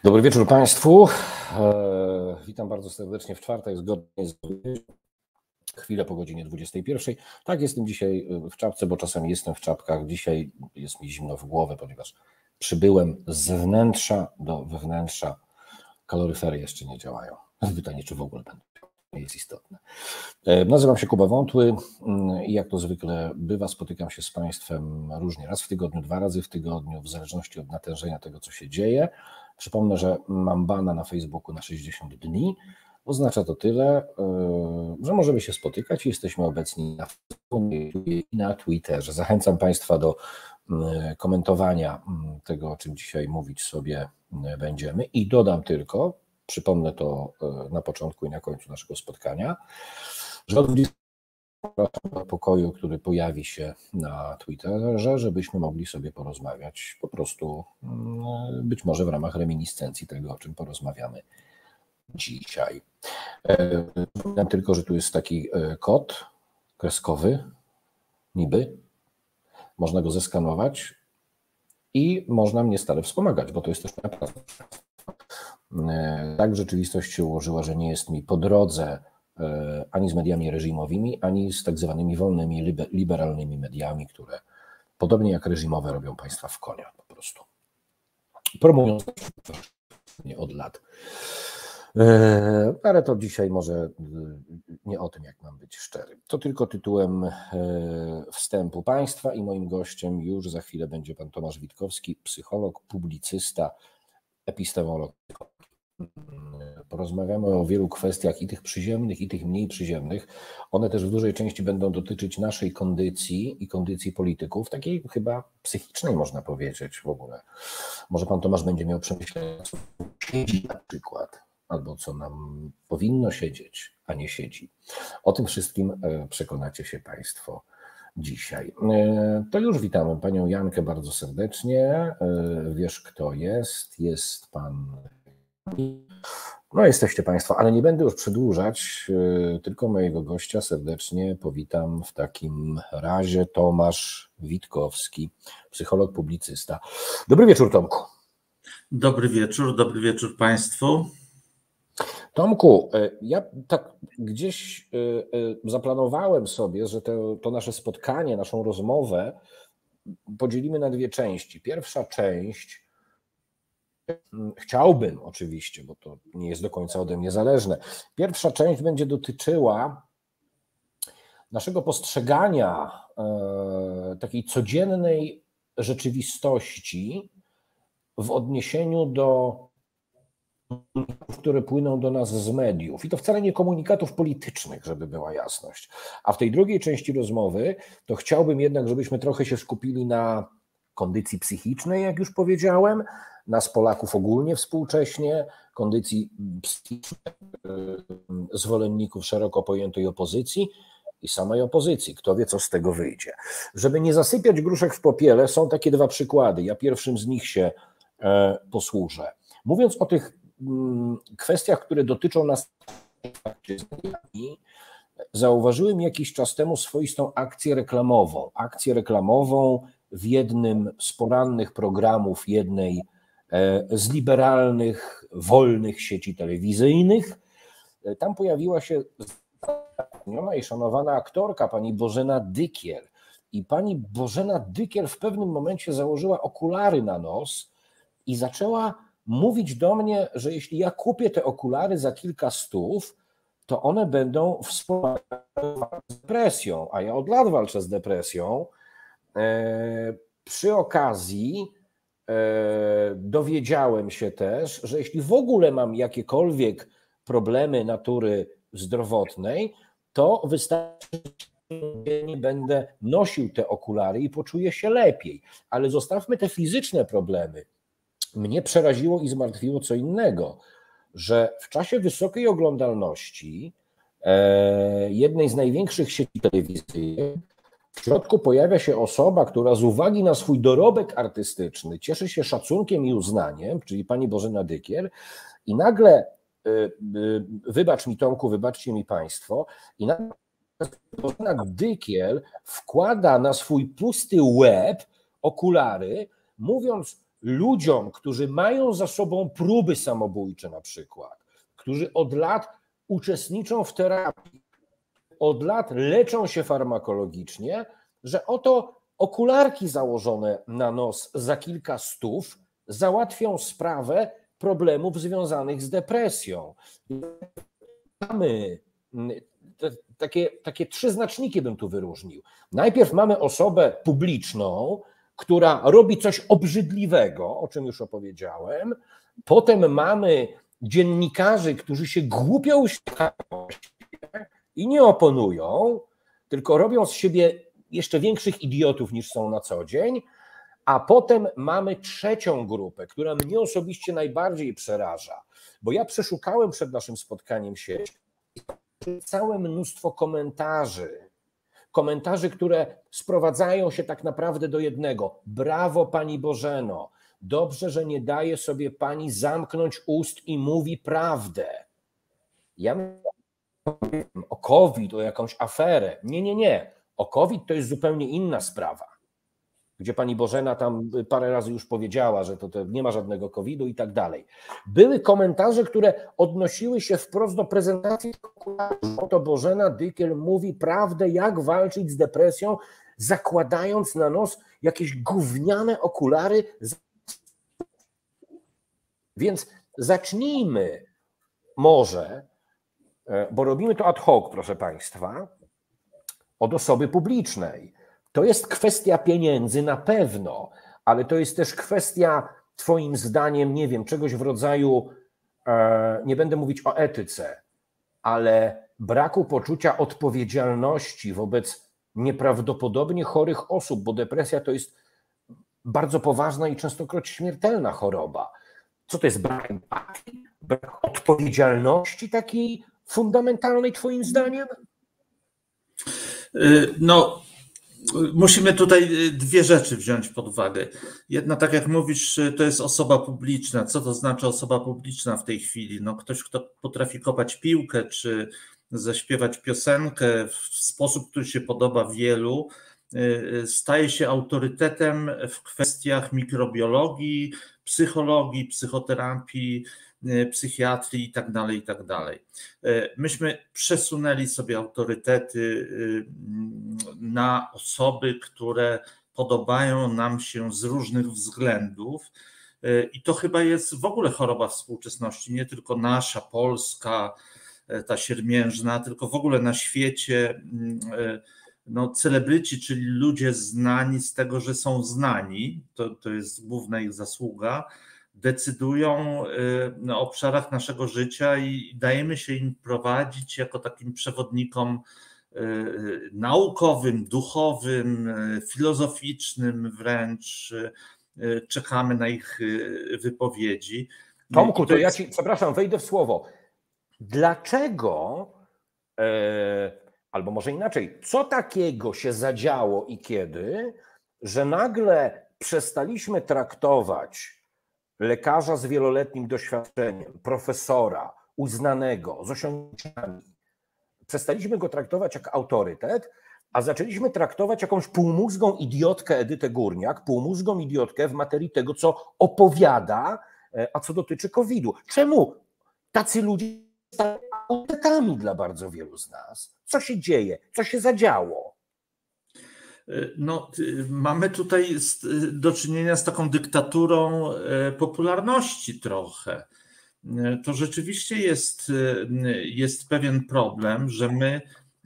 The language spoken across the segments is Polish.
Dobry wieczór Państwu. Witam bardzo serdecznie w czwartek, zgodnie z chwilę po godzinie 21. Tak, jestem dzisiaj w czapce, bo czasami jestem w czapkach. Dzisiaj jest mi zimno w głowę, ponieważ przybyłem z wnętrza do wewnętrza. Kaloryfery jeszcze nie działają. Pytanie, czy w ogóle będą. Nie jest istotne. Nazywam się Kuba Wątły i jak to zwykle bywa, spotykam się z Państwem różnie, raz w tygodniu, 2 razy w tygodniu, w zależności od natężenia tego, co się dzieje. Przypomnę, że mam bana na Facebooku na 60 dni. Oznacza to tyle, że możemy się spotykać i jesteśmy obecni na Facebooku i na Twitterze. Zachęcam Państwa do komentowania tego, o czym dzisiaj mówić sobie będziemy. I dodam tylko, przypomnę to na początku i na końcu naszego spotkania, że od 20 do pokoju, który pojawi się na Twitterze, żebyśmy mogli sobie porozmawiać po prostu, być może w ramach reminiscencji tego, o czym porozmawiamy dzisiaj. Przypominam tylko, że tu jest taki kod kreskowy, niby. Można go zeskanować i można mnie stale wspomagać, bo to jest też moja praca. Tak rzeczywistość się ułożyła, że nie jest mi po drodze ani z mediami reżimowymi, ani z tak zwanymi wolnymi, liberalnymi mediami, które podobnie jak reżimowe robią państwa w konia po prostu. Promując nie od lat. Ale to dzisiaj może nie o tym, jak mam być szczery. To tylko tytułem wstępu państwa i moim gościem już za chwilę będzie pan Tomasz Witkowski, psycholog, publicysta, epistemolog. Porozmawiamy o wielu kwestiach, i tych przyziemnych, i tych mniej przyziemnych. One też w dużej części będą dotyczyć naszej kondycji i kondycji polityków, takiej chyba psychicznej, można powiedzieć w ogóle. Może pan Tomasz będzie miał przemyślenia, co siedzi na przykład, albo co nam powinno siedzieć, a nie siedzi. O tym wszystkim przekonacie się Państwo dzisiaj. To już witamy panią Jankę bardzo serdecznie. Wiesz, kto jest? Jest pan... No jesteście Państwo, ale nie będę już przedłużać, tylko mojego gościa serdecznie powitam w takim razie. Tomasz Witkowski, psycholog, publicysta. Dobry wieczór, Tomku. Dobry wieczór Państwu. Tomku, ja tak gdzieś zaplanowałem sobie, że to nasze spotkanie, naszą rozmowę podzielimy na 2 części. Pierwsza część, chciałbym oczywiście, bo to nie jest do końca ode mnie zależne, pierwsza część będzie dotyczyła naszego postrzegania takiej codziennej rzeczywistości w odniesieniu do komunikatów, które płyną do nas z mediów. I to wcale nie komunikatów politycznych, żeby była jasność. A w tej drugiej części rozmowy to chciałbym jednak, żebyśmy trochę się skupili na kondycji psychicznej, jak już powiedziałem, nas Polaków ogólnie współcześnie, kondycji psychicznej zwolenników szeroko pojętej opozycji i samej opozycji. Kto wie, co z tego wyjdzie. Żeby nie zasypiać gruszek w popiele, są takie 2 przykłady. Ja pierwszym z nich się posłużę. Mówiąc o tych kwestiach, które dotyczą nas, zauważyłem jakiś czas temu swoistą akcję reklamową. Akcję reklamową w jednym z porannych programów jednej z liberalnych, wolnych sieci telewizyjnych. Tam pojawiła się i szanowana aktorka, pani Bożena Dykiel. I pani Bożena Dykiel w pewnym momencie założyła okulary na nos i zaczęła mówić do mnie, że jeśli ja kupię te okulary za kilka stów, to one będą wspomagać z depresją, a ja od lat walczę z depresją. Przy okazji dowiedziałem się też, że jeśli w ogóle mam jakiekolwiek problemy natury zdrowotnej, to wystarczy, że nie będę nosił te okulary i poczuję się lepiej. Ale zostawmy te fizyczne problemy. Mnie przeraziło i zmartwiło co innego, że w czasie wysokiej oglądalności jednej z największych sieci telewizyjnych w środku pojawia się osoba, która z uwagi na swój dorobek artystyczny cieszy się szacunkiem i uznaniem, czyli pani Bożena Dykiel, i nagle, wybacz mi Tomku, wybaczcie mi Państwo, i nagle Bożena Dykiel wkłada na swój pusty łeb okulary, mówiąc, ludziom, którzy mają za sobą próby samobójcze na przykład, którzy od lat uczestniczą w terapii, od lat leczą się farmakologicznie, że oto okularki założone na nos za kilka stów załatwią sprawę problemów związanych z depresją. Mamy takie trzy znaczniki, bym tu wyróżnił. Najpierw mamy osobę publiczną, która robi coś obrzydliwego, o czym już opowiedziałem. Potem mamy dziennikarzy, którzy się głupio uśmiechają i nie oponują, tylko robią z siebie jeszcze większych idiotów niż są na co dzień. A potem mamy trzecią grupę, która mnie osobiście najbardziej przeraża, bo ja przeszukałem przed naszym spotkaniem sieć całe mnóstwo komentarzy, które sprowadzają się tak naprawdę do jednego. Brawo pani Bożeno, dobrze, że nie daje sobie pani zamknąć ust i mówi prawdę. Ja mówię o COVID, o jakąś aferę. Nie. O COVID to jest zupełnie inna sprawa, gdzie pani Bożena tam parę razy już powiedziała, że to nie ma żadnego COVID-u i tak dalej. Były komentarze, które odnosiły się wprost do prezentacji. Oto Bożena Dykiel mówi prawdę, jak walczyć z depresją, zakładając na nos jakieś gówniane okulary. Więc zacznijmy może, bo robimy to ad hoc, proszę państwa, od osoby publicznej. To jest kwestia pieniędzy na pewno, ale to jest też kwestia, twoim zdaniem, nie wiem, czegoś w rodzaju, nie będę mówić o etyce, ale braku poczucia odpowiedzialności wobec nieprawdopodobnie chorych osób, bo depresja to jest bardzo poważna i częstokroć śmiertelna choroba. Co to jest brak empatii, brak odpowiedzialności takiej fundamentalnej twoim zdaniem? No, musimy tutaj dwie rzeczy wziąć pod uwagę. Jedna, tak jak mówisz, to jest osoba publiczna. Co to znaczy osoba publiczna w tej chwili? No, ktoś, kto potrafi kopać piłkę, czy zaśpiewać piosenkę w sposób, który się podoba wielu, staje się autorytetem w kwestiach mikrobiologii, psychologii, psychoterapii, psychiatrii i tak dalej. Myśmy przesunęli sobie autorytety na osoby, które podobają nam się z różnych względów i to chyba jest w ogóle choroba współczesności, nie tylko nasza, polska, ta siermiężna, tylko w ogóle na świecie. No, celebryci, czyli ludzie znani z tego, że są znani, to jest główna ich zasługa, decydują na obszarach naszego życia i dajemy się im prowadzić jako takim przewodnikom naukowym, duchowym, filozoficznym wręcz. Czekamy na ich wypowiedzi. Tomku, to ja ci, przepraszam, wejdę w słowo. Dlaczego, albo może inaczej, co takiego się zadziało i kiedy, że nagle przestaliśmy traktować lekarza z wieloletnim doświadczeniem, profesora, uznanego, z osiągnięciami, przestaliśmy go traktować jak autorytet, a zaczęliśmy traktować jakąś półmózgą idiotkę Edytę Górniak, półmózgą idiotkę w materii tego, co opowiada, a co dotyczy COVID-u. Czemu tacy ludzie są autorytetami dla bardzo wielu z nas? Co się dzieje? Co się zadziało? No, mamy tutaj do czynienia z taką dyktaturą popularności trochę. To rzeczywiście jest pewien problem, że my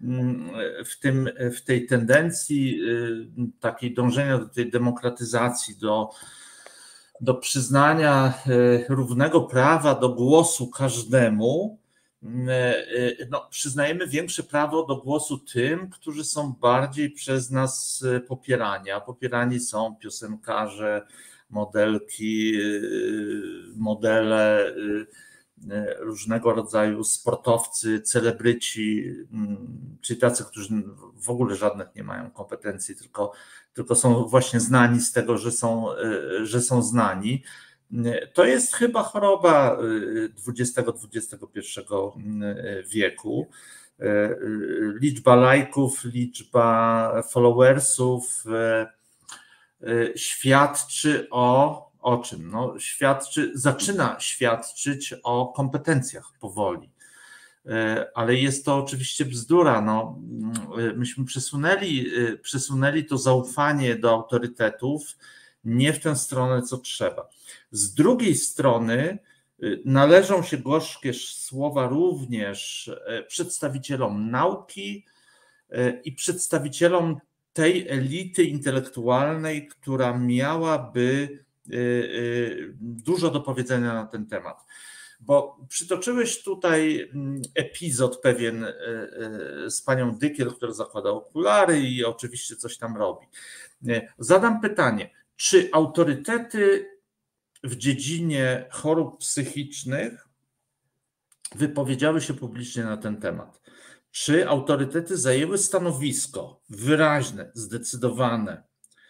w tej tendencji takiej dążenia do tej demokratyzacji, do przyznania równego prawa do głosu każdemu, no, przyznajemy większe prawo do głosu tym, którzy są bardziej przez nas popierani, a popierani są piosenkarze, modelki, modele, różnego rodzaju sportowcy, celebryci, czyli tacy, którzy w ogóle żadnych nie mają kompetencji, tylko są właśnie znani z tego, że są znani. To jest chyba choroba XX-XXI wieku. Liczba lajków, liczba followersów świadczy o o czym? No, zaczyna świadczyć o kompetencjach powoli. Ale jest to oczywiście bzdura. No, myśmy przesunęli to zaufanie do autorytetów nie w tę stronę, co trzeba. Z drugiej strony należą się gorzkie słowa również przedstawicielom nauki i przedstawicielom tej elity intelektualnej, która miałaby dużo do powiedzenia na ten temat. Bo przytoczyłeś tutaj epizod pewien z panią Dykiel, która zakłada okulary i oczywiście coś tam robi. Zadam pytanie, czy autorytety w dziedzinie chorób psychicznych wypowiedziały się publicznie na ten temat? Czy autorytety zajęły stanowisko wyraźne, zdecydowane?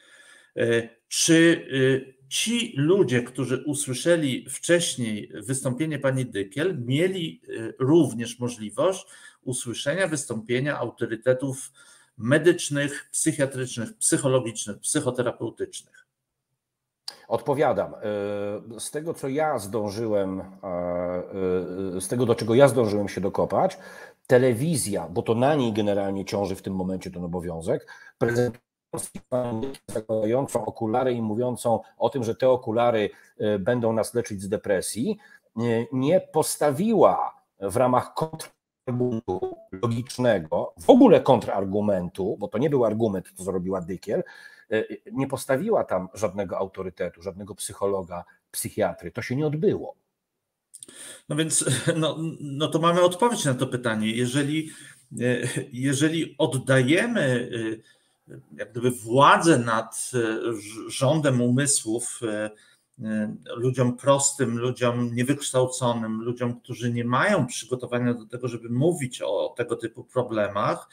Czy ci ludzie, którzy usłyszeli wcześniej wystąpienie pani Dykiel, mieli również możliwość usłyszenia wystąpienia autorytetów medycznych, psychiatrycznych, psychologicznych, psychoterapeutycznych? Odpowiadam. Z tego, co ja zdążyłem, z tego, do czego ja zdążyłem się dokopać, telewizja, bo to na niej generalnie ciąży w tym momencie ten obowiązek, zakładającą okulary i mówiącą o tym, że te okulary będą nas leczyć z depresji, nie postawiła w ramach kontrargumentu logicznego, w ogóle kontrargumentu, bo to nie był argument, to zrobiła Dykiel, nie postawiła tam żadnego autorytetu, żadnego psychologa, psychiatry. To się nie odbyło. No więc no to mamy odpowiedź na to pytanie. Jeżeli oddajemy jak gdyby władzę nad rządem umysłów ludziom prostym, ludziom niewykształconym, ludziom, którzy nie mają przygotowania do tego, żeby mówić o tego typu problemach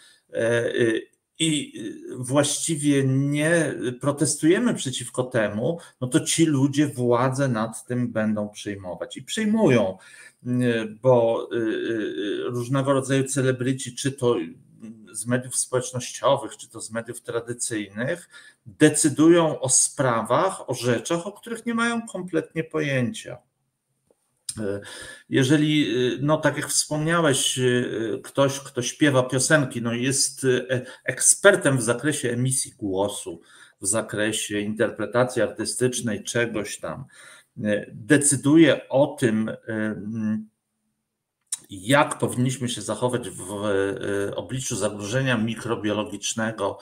i właściwie nie protestujemy przeciwko temu, no to ci ludzie władzę nad tym będą przejmować i przejmują, bo różnego rodzaju celebryci, czy to z mediów społecznościowych, czy to z mediów tradycyjnych, decydują o sprawach, o rzeczach, o których nie mają kompletnie pojęcia. Jeżeli, no tak jak wspomniałeś, ktoś, kto śpiewa piosenki, no jest ekspertem w zakresie emisji głosu, w zakresie interpretacji artystycznej, czegoś tam, decyduje o tym, jak powinniśmy się zachować w obliczu zagrożenia mikrobiologicznego,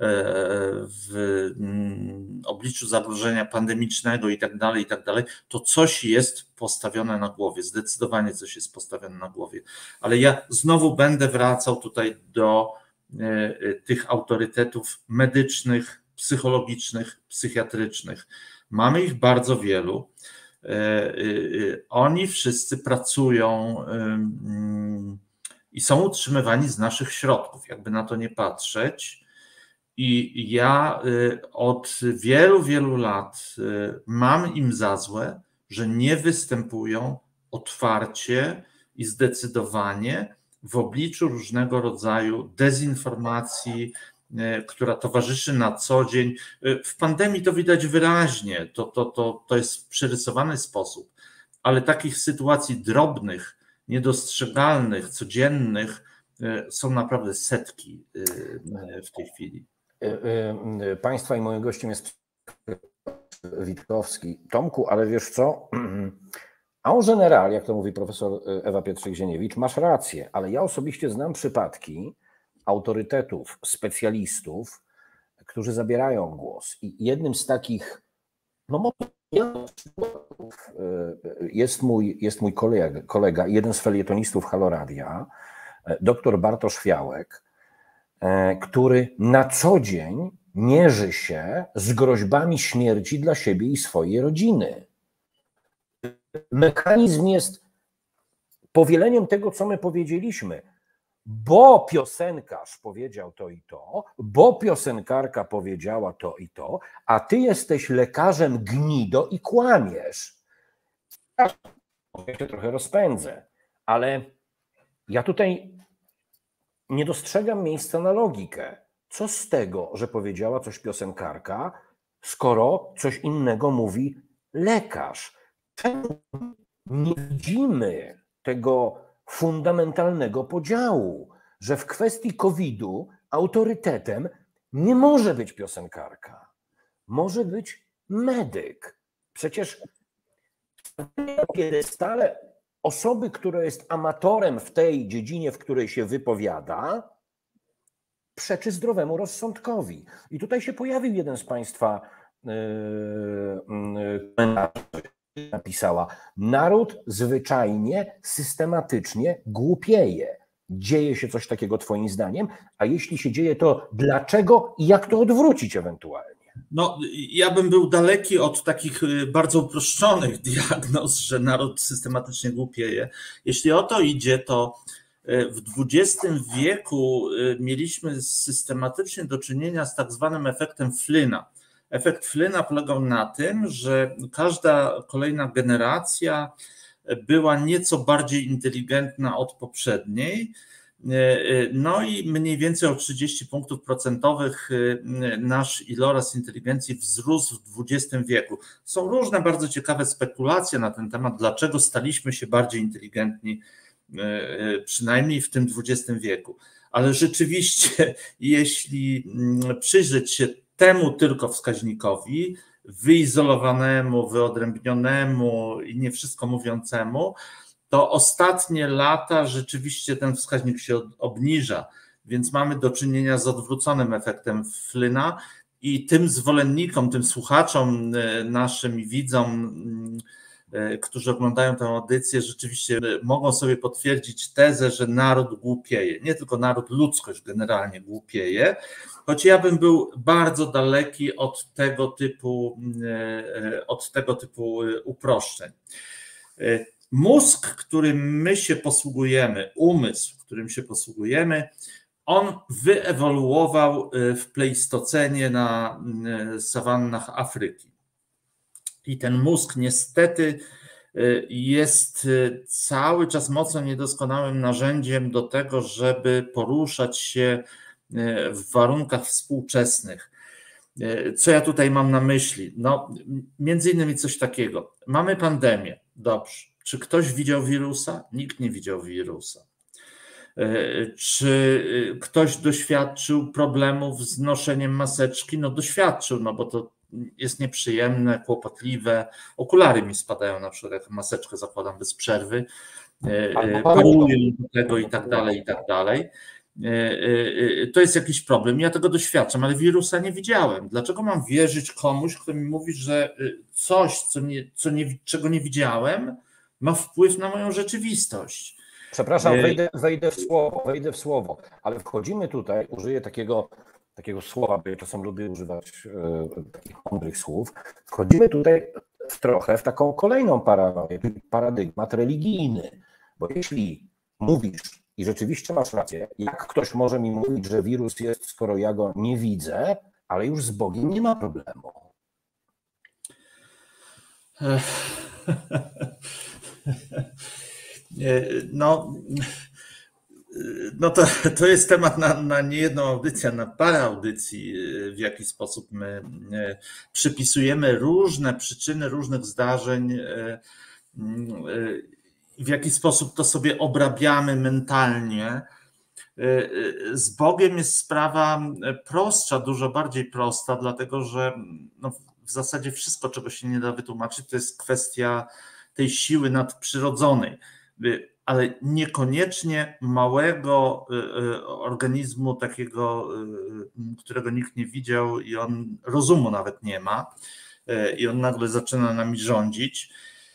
w obliczu zagrożenia pandemicznego i tak dalej, to coś jest postawione na głowie, zdecydowanie coś jest postawione na głowie. Ale ja znowu będę wracał tutaj do tych autorytetów medycznych, psychologicznych, psychiatrycznych. Mamy ich bardzo wielu. Oni wszyscy pracują i są utrzymywani z naszych środków, jakby na to nie patrzeć. I ja od wielu, wielu lat mam im za złe, że nie występują otwarcie i zdecydowanie w obliczu różnego rodzaju dezinformacji, która towarzyszy na co dzień. W pandemii to widać wyraźnie, to jest w przerysowany sposób, ale takich sytuacji drobnych, niedostrzegalnych, codziennych są naprawdę setki w tej chwili. Państwa i moim gościem jest Witkowski. Tomku, ale wiesz co? En general, jak to mówi profesor Ewa Pietrzyk-Zieniewicz, masz rację, ale ja osobiście znam przypadki autorytetów, specjalistów, którzy zabierają głos. I jednym z takich, no jest mój kolega, jeden z felietonistów Halo Radia, dr Bartosz Fiałek, który na co dzień mierzy się z groźbami śmierci dla siebie i swojej rodziny. Mechanizm jest powieleniem tego, co my powiedzieliśmy. Bo piosenkarz powiedział to i to, bo piosenkarka powiedziała to i to, a ty jesteś lekarzem gnido i kłamiesz. Ja się trochę rozpędzę, ale ja tutaj nie dostrzegam miejsca na logikę. Co z tego, że powiedziała coś piosenkarka, skoro coś innego mówi lekarz. Czemu nie widzimy tego fundamentalnego podziału, że w kwestii COVID-u autorytetem nie może być piosenkarka, może być medyk. Przecież kiedy stale osoby, która jest amatorem w tej dziedzinie, w której się wypowiada, przeczy zdrowemu rozsądkowi. I tutaj się pojawił jeden z Państwa komentarzy, napisała: naród zwyczajnie, systematycznie głupieje. Dzieje się coś takiego Twoim zdaniem? A jeśli się dzieje, to dlaczego i jak to odwrócić ewentualnie? No, ja bym był daleki od takich bardzo uproszczonych diagnoz, że naród systematycznie głupieje. Jeśli o to idzie, to w XX wieku mieliśmy systematycznie do czynienia z tak zwanym efektem Flynna. Efekt Flynna polegał na tym, że każda kolejna generacja była nieco bardziej inteligentna od poprzedniej, no i mniej więcej o 30 punktów procentowych nasz iloraz inteligencji wzrósł w XX wieku. Są różne bardzo ciekawe spekulacje na ten temat, dlaczego staliśmy się bardziej inteligentni, przynajmniej w tym XX wieku. Ale rzeczywiście, jeśli przyjrzeć się temu tylko wskaźnikowi, wyizolowanemu, wyodrębnionemu i nie wszystko mówiącemu, to ostatnie lata rzeczywiście ten wskaźnik się obniża, więc mamy do czynienia z odwróconym efektem Flynna i tym zwolennikom, tym słuchaczom naszym i widzom, którzy oglądają tę audycję, rzeczywiście mogą sobie potwierdzić tezę, że naród głupieje. Nie tylko naród, ludzkość generalnie głupieje, choć ja bym był bardzo daleki od tego typu uproszczeń. Mózg, którym my się posługujemy, umysł, którym się posługujemy, on wyewoluował w Pleistocenie na sawannach Afryki. I ten mózg niestety jest cały czas mocno niedoskonałym narzędziem do tego, żeby poruszać się w warunkach współczesnych. Co ja tutaj mam na myśli? No, między innymi coś takiego. Mamy pandemię, dobrze. Czy ktoś widział wirusa? Nikt nie widział wirusa. Czy ktoś doświadczył problemów z noszeniem maseczki? No doświadczył, no bo to jest nieprzyjemne, kłopotliwe. Okulary mi spadają na przykład, jak maseczkę zakładam bez przerwy. Paruję do tego i tak dalej, i tak dalej. To jest jakiś problem. Ja tego doświadczam, ale wirusa nie widziałem. Dlaczego mam wierzyć komuś, kto mi mówi, że coś, czego nie widziałem, ma wpływ na moją rzeczywistość? Przepraszam, wejdę w słowo, ale wchodzimy tutaj, użyję takiego słowa, bo ja czasem lubię używać takich mądrych słów. Wchodzimy tutaj trochę w taką kolejną paranoję, paradygmat religijny, bo jeśli mówisz i rzeczywiście masz rację, jak ktoś może mi mówić, że wirus jest, skoro ja go nie widzę, ale już z Bogiem nie ma problemu? No to jest temat na niejedną audycję, na parę audycji, w jaki sposób my przypisujemy różne przyczyny różnych zdarzeń, w jaki sposób to sobie obrabiamy mentalnie. Z Bogiem jest sprawa prostsza, dużo bardziej prosta, dlatego że no, w zasadzie wszystko, czego się nie da wytłumaczyć, to jest kwestia tej siły nadprzyrodzonej, ale niekoniecznie małego organizmu, takiego, którego nikt nie widział i on rozumu nawet nie ma i on nagle zaczyna nami rządzić.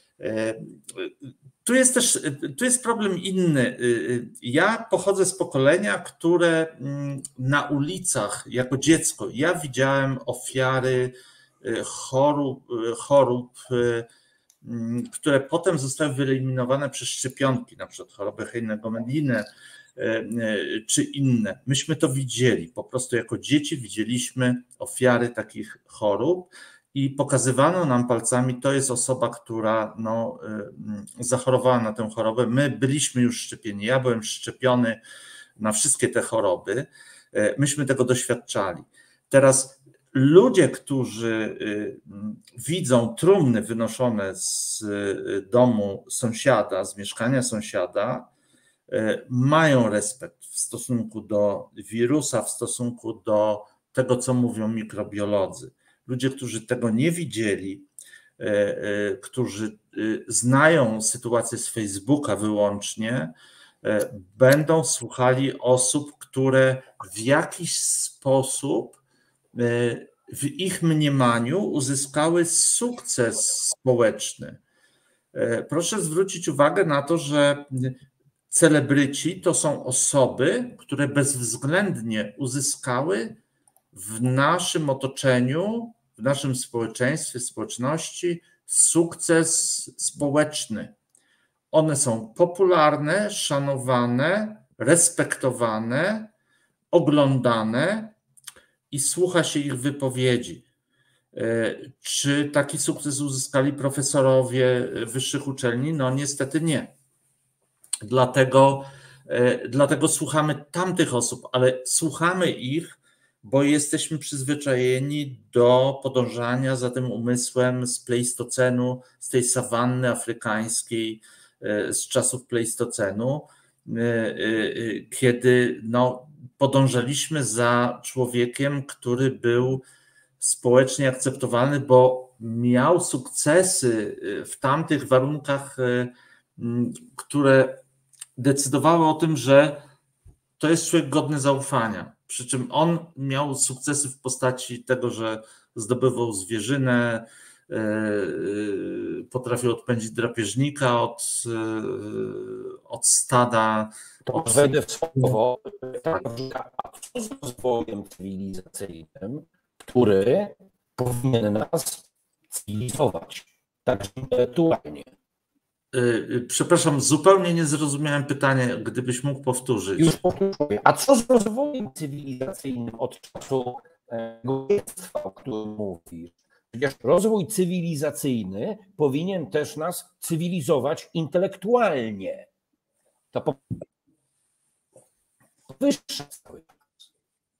Tu jest problem inny. Ja pochodzę z pokolenia, które na ulicach jako dziecko, ja widziałem ofiary chorób, które potem zostały wyeliminowane przez szczepionki, na przykład chorobę Heinego-Medinę czy inne. Myśmy to widzieli, po prostu jako dzieci widzieliśmy ofiary takich chorób i pokazywano nam palcami, to jest osoba, która no, zachorowała na tę chorobę. My byliśmy już szczepieni, ja byłem szczepiony na wszystkie te choroby, myśmy tego doświadczali. Teraz ludzie, którzy widzą trumny wynoszone z domu sąsiada, z mieszkania sąsiada, mają respekt w stosunku do wirusa, w stosunku do tego, co mówią mikrobiolodzy. Ludzie, którzy tego nie widzieli, którzy znają sytuację z Facebooka wyłącznie, będą słuchali osób, które w jakiś sposób w ich mniemaniu uzyskały sukces społeczny. Proszę zwrócić uwagę na to, że celebryci to są osoby, które bezwzględnie uzyskały w naszym otoczeniu, w naszym społeczeństwie, społeczności sukces społeczny. One są popularne, szanowane, respektowane, oglądane i słucha się ich wypowiedzi. Czy taki sukces uzyskali profesorowie wyższych uczelni? No niestety nie. Dlatego słuchamy tamtych osób, ale słuchamy ich, bo jesteśmy przyzwyczajeni do podążania za tym umysłem z Pleistocenu, z tej sawanny afrykańskiej, z czasów Pleistocenu, kiedy podążaliśmy za człowiekiem, który był społecznie akceptowalny, bo miał sukcesy w tamtych warunkach, które decydowały o tym, że to jest człowiek godny zaufania. Przy czym on miał sukcesy w postaci tego, że zdobywał zwierzynę, potrafił odpędzić drapieżnika od stada. Wejdę w słowo, a co z rozwojem cywilizacyjnym, który powinien nas cywilizować, także intelektualnie? Przepraszam, zupełnie nie zrozumiałem pytania, gdybyś mógł powtórzyć. Już powtórzę. A co z rozwojem cywilizacyjnym od czasu dziedzictwa, o którym mówisz? Przecież rozwój cywilizacyjny powinien też nas cywilizować intelektualnie. To wyższe cały czas.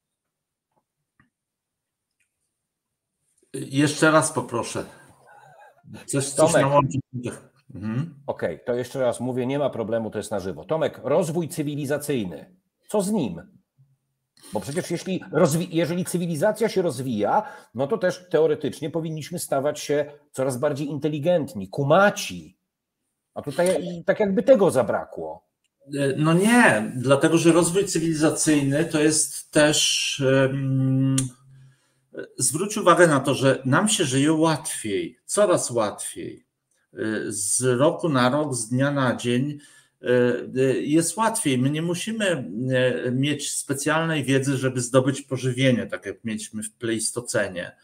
Jeszcze raz poproszę. Coś na łączy. Okej, to jeszcze raz mówię, nie ma problemu, to jest na żywo. Tomek, rozwój cywilizacyjny, co z nim? Bo przecież jeżeli cywilizacja się rozwija, no to też teoretycznie powinniśmy stawać się coraz bardziej inteligentni, kumaci. A tutaj tak jakby tego zabrakło. No nie, dlatego że rozwój cywilizacyjny to jest też... Zwróć uwagę na to, że nam się żyje łatwiej, coraz łatwiej. Z roku na rok, z dnia na dzień jest łatwiej. My nie musimy mieć specjalnej wiedzy, żeby zdobyć pożywienie, tak jak mieliśmy w Pleistocenie.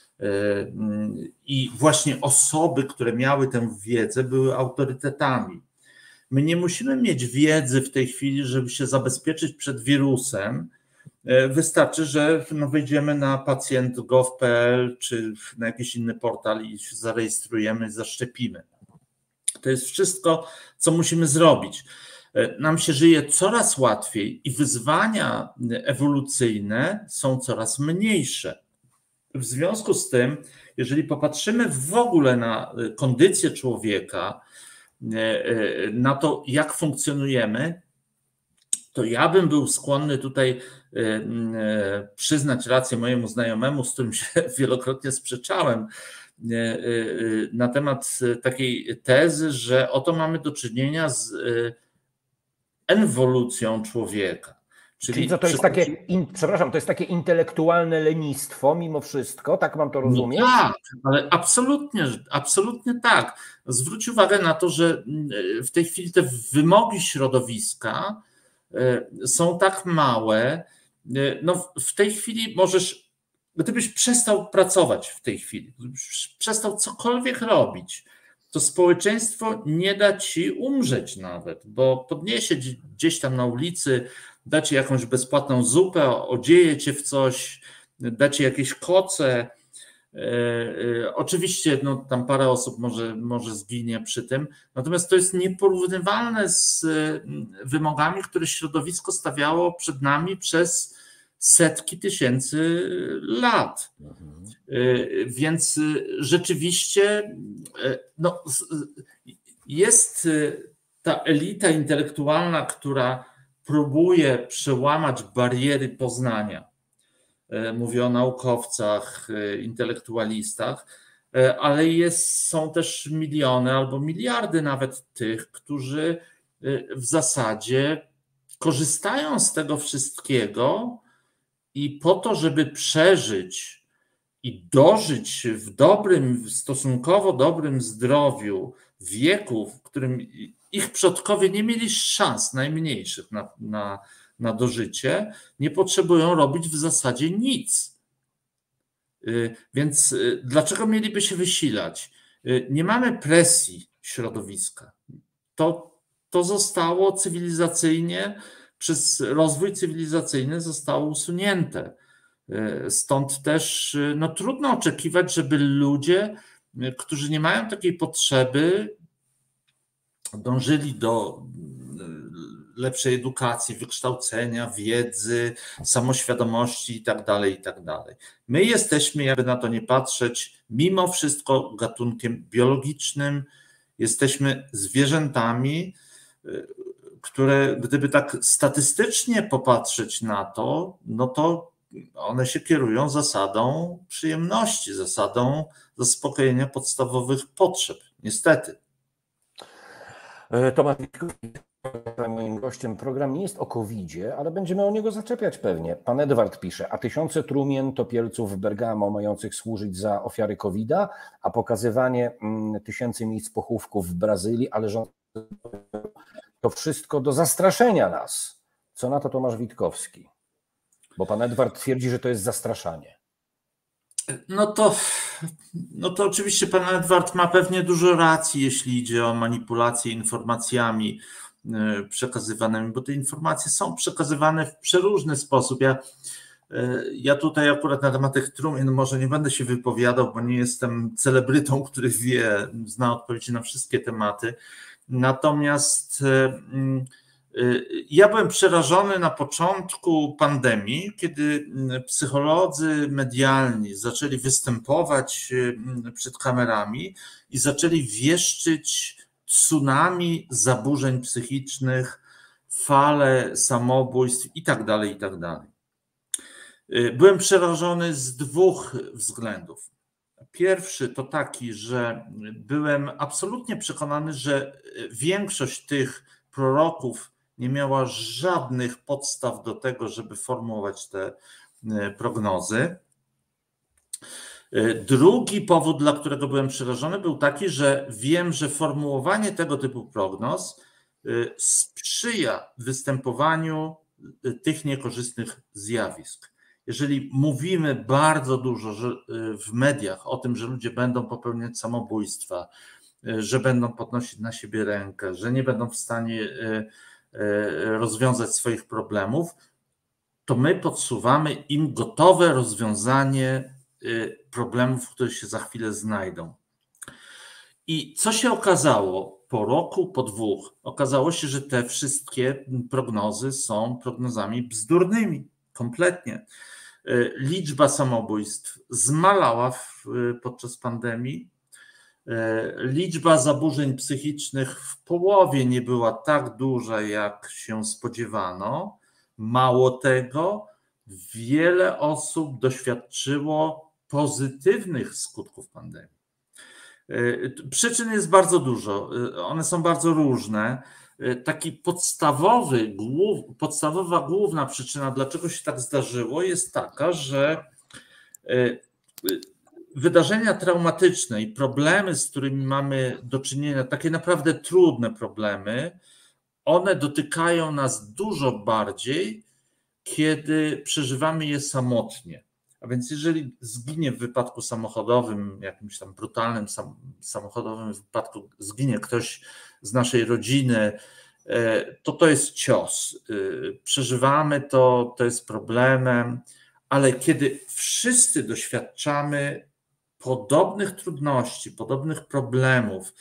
I właśnie osoby, które miały tę wiedzę, były autorytetami. My nie musimy mieć wiedzy w tej chwili, żeby się zabezpieczyć przed wirusem. Wystarczy, że wejdziemy na pacjent.gov.pl czy na jakiś inny portal i się zarejestrujemy, zaszczepimy. To jest wszystko, co musimy zrobić. Nam się żyje coraz łatwiej i wyzwania ewolucyjne są coraz mniejsze. W związku z tym, jeżeli popatrzymy w ogóle na kondycję człowieka, na to, jak funkcjonujemy, to ja bym był skłonny tutaj przyznać rację mojemu znajomemu, z którym się wielokrotnie sprzeczałem, na temat takiej tezy, że oto mamy do czynienia z ewolucją człowieka. Czyli co to jest takie, przepraszam, to jest takie intelektualne lenistwo mimo wszystko, tak mam to rozumieć? No tak, ale absolutnie tak. Zwróć uwagę na to, że w tej chwili te wymogi środowiska są tak małe, no w tej chwili możesz, gdybyś przestał pracować w tej chwili, gdybyś przestał cokolwiek robić, to społeczeństwo nie da ci umrzeć nawet, bo podniesie gdzieś tam na ulicy, da ci jakąś bezpłatną zupę, odzieje cię w coś, da ci jakieś koce. Oczywiście no, tam parę osób może zginie przy tym, natomiast to jest nieporównywalne z wymogami, które środowisko stawiało przed nami przez setki tysięcy lat. Więc rzeczywiście no, jest ta elita intelektualna, która próbuje przełamać bariery poznania. Mówię o naukowcach, intelektualistach, ale są też miliony albo miliardy nawet tych, którzy w zasadzie korzystają z tego wszystkiego i po to, żeby przeżyć i dożyć w stosunkowo dobrym zdrowiu wieku, w którym ich przodkowie nie mieli szans najmniejszych na dożycie, nie potrzebują robić w zasadzie nic. Więc dlaczego mieliby się wysilać? Nie mamy presji środowiska. To zostało cywilizacyjnie, przez rozwój cywilizacyjny zostało usunięte. Stąd też no, trudno oczekiwać, żeby ludzie, którzy nie mają takiej potrzeby, dążyli do lepszej edukacji, wykształcenia, wiedzy, samoświadomości itd., itd. My jesteśmy, jakby na to nie patrzeć, mimo wszystko gatunkiem biologicznym, jesteśmy zwierzętami, które gdyby tak statystycznie popatrzeć na to, no to one się kierują zasadą przyjemności, zasadą zaspokojenia podstawowych potrzeb, niestety. Tomasz Witkowski, moim gościem. Program nie jest o COVID-zie, ale będziemy o niego zaczepiać pewnie. Pan Edward pisze, a tysiące trumien topielców w Bergamo mających służyć za ofiary COVID-a, a pokazywanie tysięcy miejsc pochówków w Brazylii, ale to wszystko do zastraszenia nas. Co na to Tomasz Witkowski? Bo pan Edward twierdzi, że to jest zastraszanie. No to oczywiście pan Edward ma pewnie dużo racji, jeśli idzie o manipulację informacjami przekazywanymi, bo te informacje są przekazywane w przeróżny sposób. Ja tutaj akurat na temat tych trumien może nie będę się wypowiadał, bo nie jestem celebrytą, który zna odpowiedzi na wszystkie tematy. Natomiast ja byłem przerażony na początku pandemii, kiedy psycholodzy medialni zaczęli występować przed kamerami i zaczęli wieszczyć tsunami zaburzeń psychicznych, fale samobójstw itd., itd. Byłem przerażony z dwóch względów. Pierwszy to taki, że byłem absolutnie przekonany, że większość tych proroków nie miała żadnych podstaw do tego, żeby formułować te prognozy. Drugi powód, dla którego byłem przerażony, był taki, że wiem, że formułowanie tego typu prognoz sprzyja występowaniu tych niekorzystnych zjawisk. Jeżeli mówimy bardzo dużo w mediach o tym, że ludzie będą popełniać samobójstwa, że będą podnosić na siebie rękę, że nie będą w stanie rozwiązać swoich problemów, to my podsuwamy im gotowe rozwiązanie problemów, które się za chwilę znajdą. I co się okazało po roku, po dwóch? Okazało się, że te wszystkie prognozy są prognozami bzdurnymi, kompletnie. Liczba samobójstw zmalała podczas pandemii. Liczba zaburzeń psychicznych w połowie nie była tak duża, jak się spodziewano. Mało tego, wiele osób doświadczyło pozytywnych skutków pandemii. Przyczyn jest bardzo dużo, one są bardzo różne. Taki podstawowa, główna przyczyna, dlaczego się tak zdarzyło, jest taka, że wydarzenia traumatyczne i problemy, z którymi mamy do czynienia, takie naprawdę trudne problemy, one dotykają nas dużo bardziej, kiedy przeżywamy je samotnie. A więc jeżeli zginie w wypadku samochodowym, jakimś tam brutalnym samochodowym wypadku, zginie ktoś z naszej rodziny, to jest cios. Przeżywamy to jest problemem, ale kiedy wszyscy doświadczamy podobnych trudności, podobnych problemów,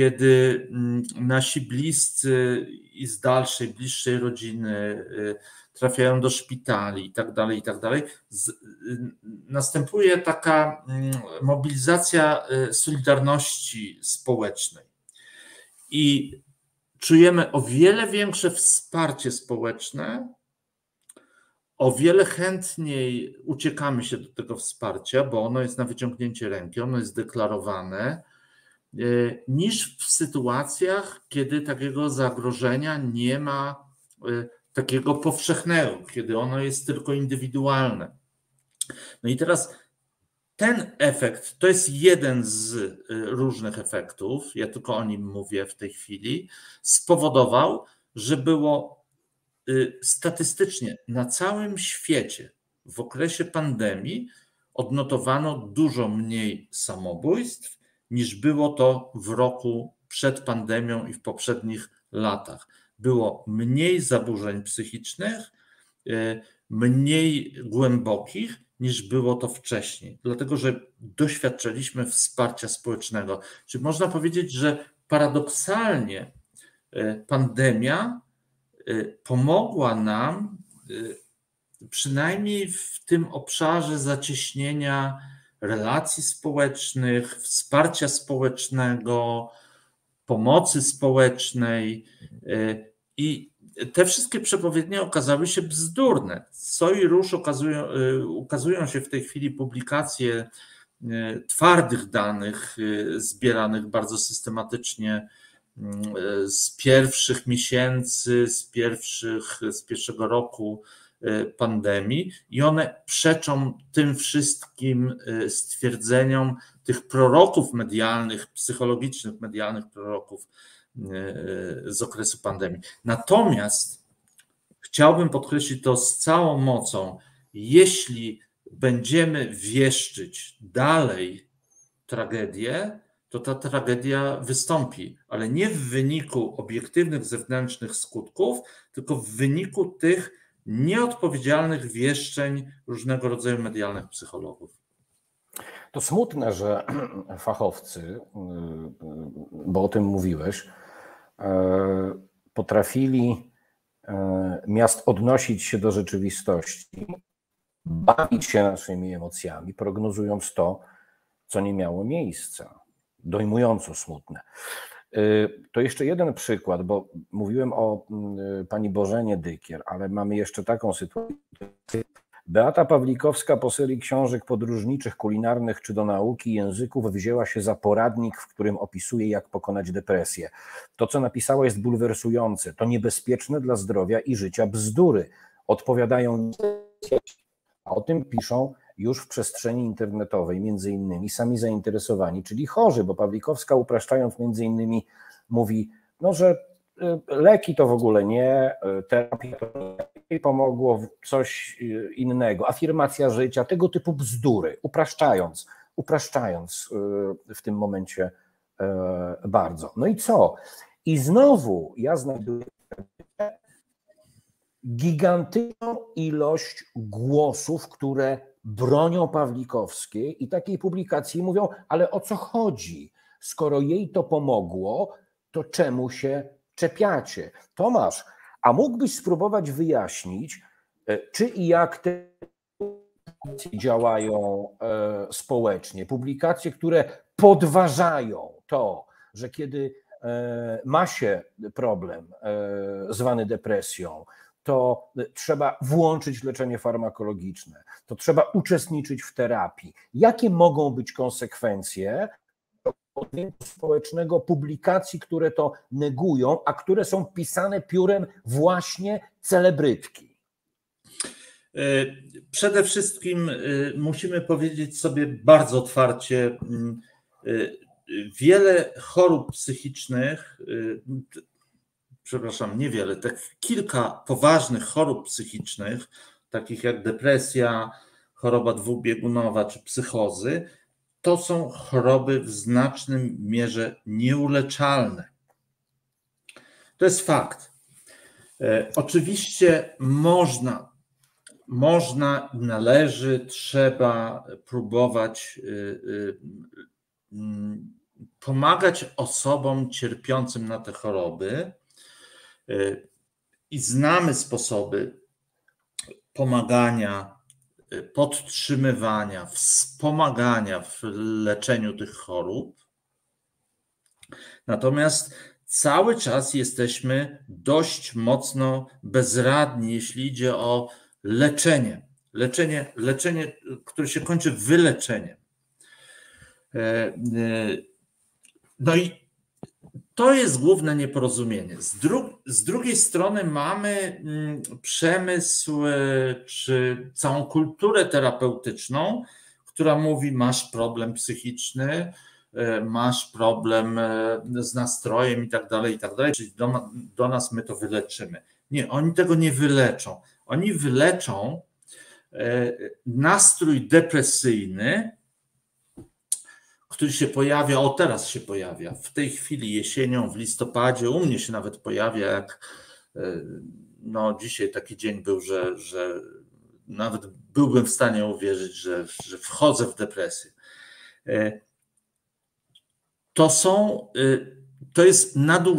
kiedy nasi bliscy i z dalszej, bliższej rodziny trafiają do szpitali i tak dalej, następuje taka mobilizacja solidarności społecznej i czujemy o wiele większe wsparcie społeczne, o wiele chętniej uciekamy się do tego wsparcia, bo ono jest na wyciągnięcie ręki, ono jest deklarowane, niż w sytuacjach, kiedy takiego zagrożenia nie ma takiego powszechnego, kiedy ono jest tylko indywidualne. No i teraz ten efekt, to jest jeden z różnych efektów, ja tylko o nim mówię w tej chwili, spowodował, że było statystycznie na całym świecie w okresie pandemii odnotowano dużo mniej samobójstw niż było to w roku przed pandemią i w poprzednich latach. Było mniej zaburzeń psychicznych, mniej głębokich niż było to wcześniej, dlatego że doświadczyliśmy wsparcia społecznego. Czyli można powiedzieć, że paradoksalnie pandemia pomogła nam przynajmniej w tym obszarze zacieśnienia relacji społecznych, wsparcia społecznego, pomocy społecznej i te wszystkie przepowiednie okazały się bzdurne. Co i rusz ukazują się w tej chwili publikacje twardych danych zbieranych bardzo systematycznie z pierwszych miesięcy, z pierwszego roku pandemii i one przeczą tym wszystkim stwierdzeniom tych proroków medialnych, psychologicznych, medialnych proroków z okresu pandemii. Natomiast chciałbym podkreślić to z całą mocą, jeśli będziemy wieszczyć dalej tragedię, to ta tragedia wystąpi, ale nie w wyniku obiektywnych zewnętrznych skutków, tylko w wyniku tych nieodpowiedzialnych wieszczeń różnego rodzaju medialnych psychologów. To smutne, że fachowcy, bo o tym mówiłeś, potrafili miast odnosić się do rzeczywistości, bawić się naszymi emocjami, prognozując to, co nie miało miejsca. Dojmująco smutne. To jeszcze jeden przykład, bo mówiłem o pani Bożenie Dykier, ale mamy jeszcze taką sytuację. Beata Pawlikowska po serii książek podróżniczych, kulinarnych czy do nauki języków wzięła się za poradnik, w którym opisuje, jak pokonać depresję. To, co napisała, jest bulwersujące. To niebezpieczne dla zdrowia i życia bzdury. Odpowiadają, a o tym piszą już w przestrzeni internetowej, między innymi sami zainteresowani, czyli chorzy, bo Pawlikowska, upraszczając, między innymi mówi, no, że leki to w ogóle nie, terapia to nie, pomogło coś innego, afirmacja życia, tego typu bzdury, upraszczając w tym momencie bardzo. No i co? I znowu ja znajduję gigantyczną ilość głosów, które bronią Pawlikowskiej i takiej publikacji mówią, ale o co chodzi? Skoro jej to pomogło, to czemu się czepiacie? Tomasz, a mógłbyś spróbować wyjaśnić, czy i jak te publikacje działają społecznie? Publikacje, które podważają to, że kiedy ma się problem zwany depresją, to trzeba włączyć leczenie farmakologiczne, to trzeba uczestniczyć w terapii. Jakie mogą być konsekwencje społecznego publikacji, które to negują, a które są pisane piórem właśnie celebrytki? Przede wszystkim musimy powiedzieć sobie bardzo otwarcie, wiele chorób psychicznych, przepraszam, niewiele, tak kilka poważnych chorób psychicznych, takich jak depresja, choroba dwubiegunowa czy psychozy, to są choroby w znacznym mierze nieuleczalne. To jest fakt. Oczywiście można, należy, trzeba próbować pomagać osobom cierpiącym na te choroby i znamy sposoby pomagania, podtrzymywania, wspomagania w leczeniu tych chorób. Natomiast cały czas jesteśmy dość mocno bezradni, jeśli idzie o leczenie. Leczenie, które się kończy wyleczeniem. No i to jest główne nieporozumienie. Z drugiej strony mamy przemysł czy całą kulturę terapeutyczną, która mówi: masz problem psychiczny, masz problem z nastrojem i tak dalej, czyli do nas my to wyleczymy. Nie, oni tego nie wyleczą. Oni wyleczą nastrój depresyjny, który się pojawia, teraz się pojawia, w tej chwili jesienią, w listopadzie, u mnie się nawet pojawia, jak no dzisiaj taki dzień był, że nawet byłbym w stanie uwierzyć, że wchodzę w depresję. To jest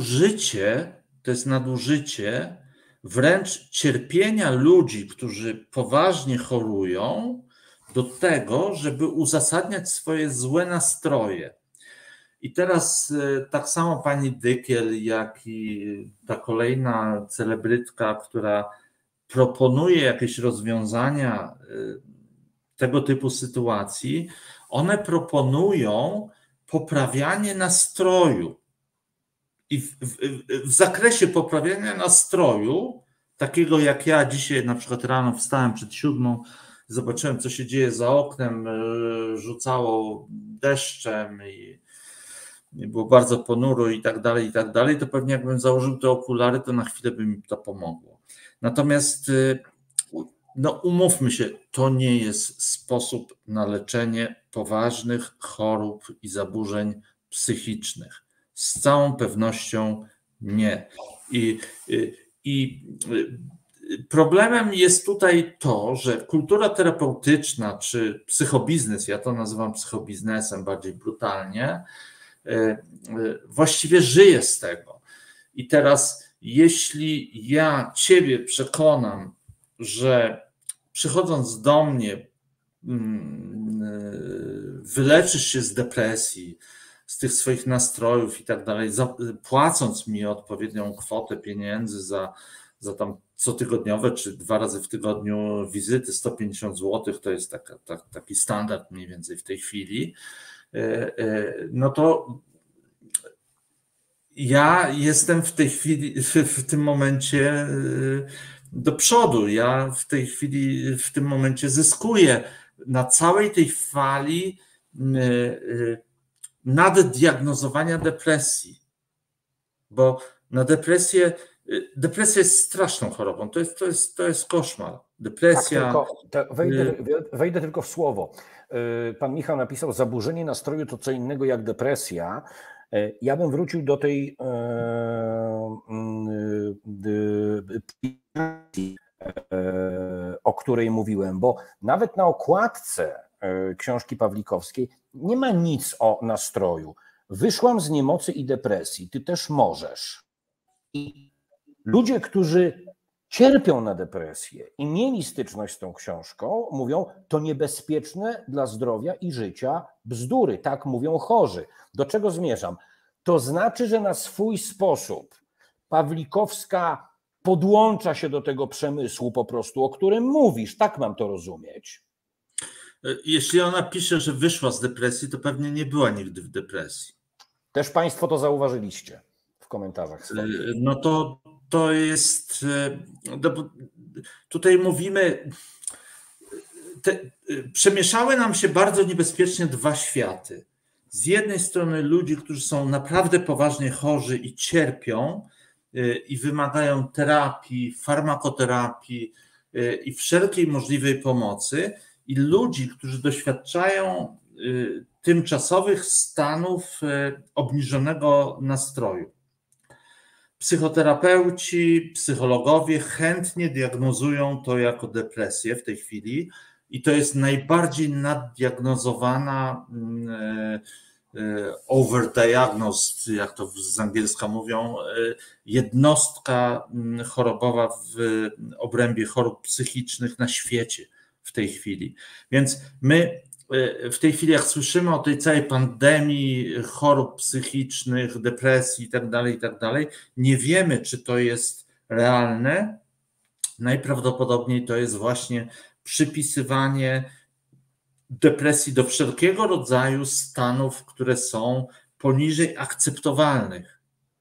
nadużycie wręcz cierpienia ludzi, którzy poważnie chorują, do tego, żeby uzasadniać swoje złe nastroje. I teraz tak samo pani Dykiel, jak i ta kolejna celebrytka, która proponuje jakieś rozwiązania tego typu sytuacji, one proponują poprawianie nastroju. I w zakresie poprawiania nastroju, takiego jak ja dzisiaj na przykład rano wstałem przed 7:00, zobaczyłem, co się dzieje za oknem, rzucało deszczem i było bardzo ponuro i tak dalej, to pewnie jakbym założył te okulary, to na chwilę by mi to pomogło. Natomiast no umówmy się, to nie jest sposób na leczenie poważnych chorób i zaburzeń psychicznych. Z całą pewnością nie. I problemem jest tutaj to, że kultura terapeutyczna czy psychobiznes, ja to nazywam psychobiznesem bardziej brutalnie, właściwie żyje z tego. I teraz, jeśli ja ciebie przekonam, że przychodząc do mnie wyleczysz się z depresji, z tych swoich nastrojów i tak dalej, płacąc mi odpowiednią kwotę pieniędzy za tam cotygodniowe czy 2 razy w tygodniu wizyty, 150 zł, to jest taki standard mniej więcej w tej chwili, no to ja jestem w tej chwili, w tym momencie do przodu. Ja w tej chwili, w tym momencie zyskuję na całej tej fali naddiagnozowania depresji, bo na depresja jest straszną chorobą, to jest koszmar. Depresja... Tak, wejdę tylko w słowo. Pan Michał napisał: zaburzenie nastroju to co innego jak depresja. Ja bym wrócił do tej o której mówiłem, bo nawet na okładce książki Pawlikowskiej nie ma nic o nastroju. Wyszłam z niemocy i depresji, ty też możesz. I ludzie, którzy cierpią na depresję i mieli styczność z tą książką, mówią: to niebezpieczne dla zdrowia i życia bzdury. Tak mówią chorzy. Do czego zmierzam? To znaczy, że na swój sposób Pawlikowska podłącza się do tego przemysłu po prostu, o którym mówisz. Tak mam to rozumieć. Jeśli ona pisze, że wyszła z depresji, to pewnie nie była nigdy w depresji. Też państwo to zauważyliście w komentarzach swoich. No to jest... Tutaj mówimy... Przemieszały nam się bardzo niebezpiecznie dwa światy. Z jednej strony ludzi, którzy są naprawdę poważnie chorzy i cierpią i wymagają terapii, farmakoterapii i wszelkiej możliwej pomocy, i ludzi, którzy doświadczają tymczasowych stanów obniżonego nastroju. Psychoterapeuci, psychologowie chętnie diagnozują to jako depresję w tej chwili i to jest najbardziej naddiagnozowana overdiagnosed, jak to z angielska mówią, jednostka chorobowa w obrębie chorób psychicznych na świecie w tej chwili. Więc my w tej chwili, jak słyszymy o tej całej pandemii chorób psychicznych, depresji itd., nie wiemy, czy to jest realne. Najprawdopodobniej to jest właśnie przypisywanie depresji do wszelkiego rodzaju stanów, które są poniżej akceptowalnych.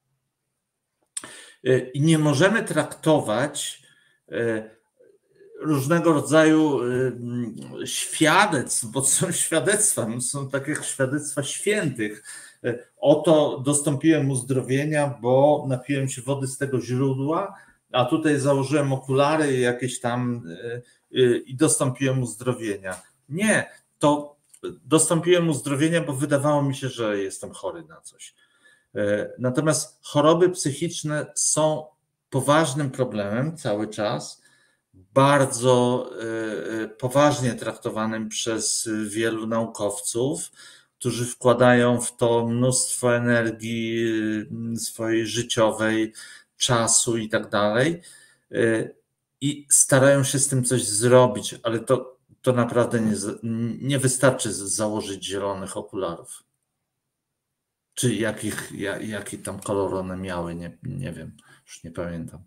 I nie możemy traktować różnego rodzaju świadectw, bo są świadectwa, są takie świadectwa świętych. Oto dostąpiłem uzdrowienia, bo napiłem się wody z tego źródła, a tutaj założyłem okulary jakieś tam i dostąpiłem uzdrowienia. Nie, to dostąpiłem uzdrowienia, bo wydawało mi się, że jestem chory na coś. Natomiast choroby psychiczne są poważnym problemem cały czas, bardzo poważnie traktowanym przez wielu naukowców, którzy wkładają w to mnóstwo energii swojej życiowej, czasu i tak dalej i starają się z tym coś zrobić, ale to naprawdę nie wystarczy założyć zielonych okularów. Czy jaki tam kolor one miały, nie wiem, już nie pamiętam.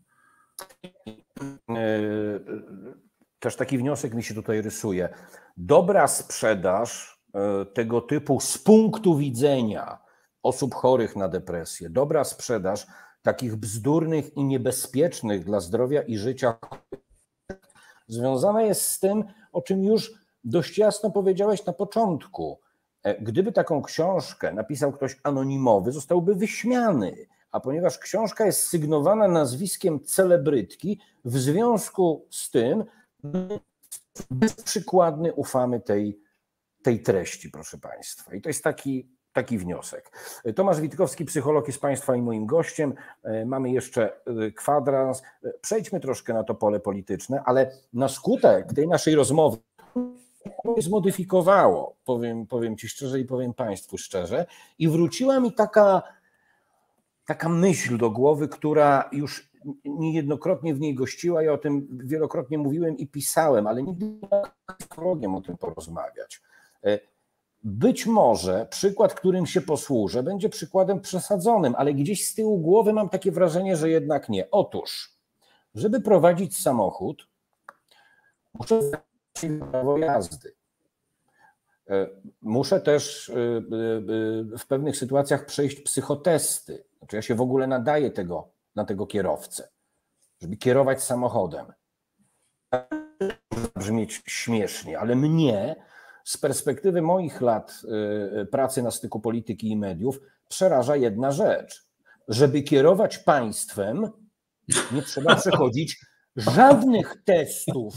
Też taki wniosek mi się tutaj rysuje. Dobra sprzedaż tego typu z punktu widzenia osób chorych na depresję, dobra sprzedaż takich bzdurnych i niebezpiecznych dla zdrowia i życia związana jest z tym, o czym już dość jasno powiedziałeś na początku. Gdyby taką książkę napisał ktoś anonimowy, zostałby wyśmiany, a ponieważ książka jest sygnowana nazwiskiem celebrytki, w związku z tym bezprzykładny ufamy tej treści, proszę Państwa. I to jest taki wniosek. Tomasz Witkowski, psycholog, jest Państwa i moim gościem. Mamy jeszcze kwadrans. Przejdźmy troszkę na to pole polityczne, ale na skutek tej naszej rozmowy zmodyfikowało, powiem Ci szczerze i powiem Państwu szczerze, i wróciła mi taka myśl do głowy, która już niejednokrotnie w niej gościła. Ja o tym wielokrotnie mówiłem i pisałem, ale nigdy nie mogłem z psychologiem o tym porozmawiać. Być może przykład, którym się posłużę, będzie przykładem przesadzonym, ale gdzieś z tyłu głowy mam takie wrażenie, że jednak nie. Otóż, żeby prowadzić samochód, muszę mieć prawo jazdy. Muszę też w pewnych sytuacjach przejść psychotesty. Znaczy ja się w ogóle nadaję na tego kierowcę, żeby kierować samochodem. Brzmieć śmiesznie, ale mnie z perspektywy moich lat pracy na styku polityki i mediów przeraża jedna rzecz. Żeby kierować państwem, nie trzeba przechodzić żadnych testów.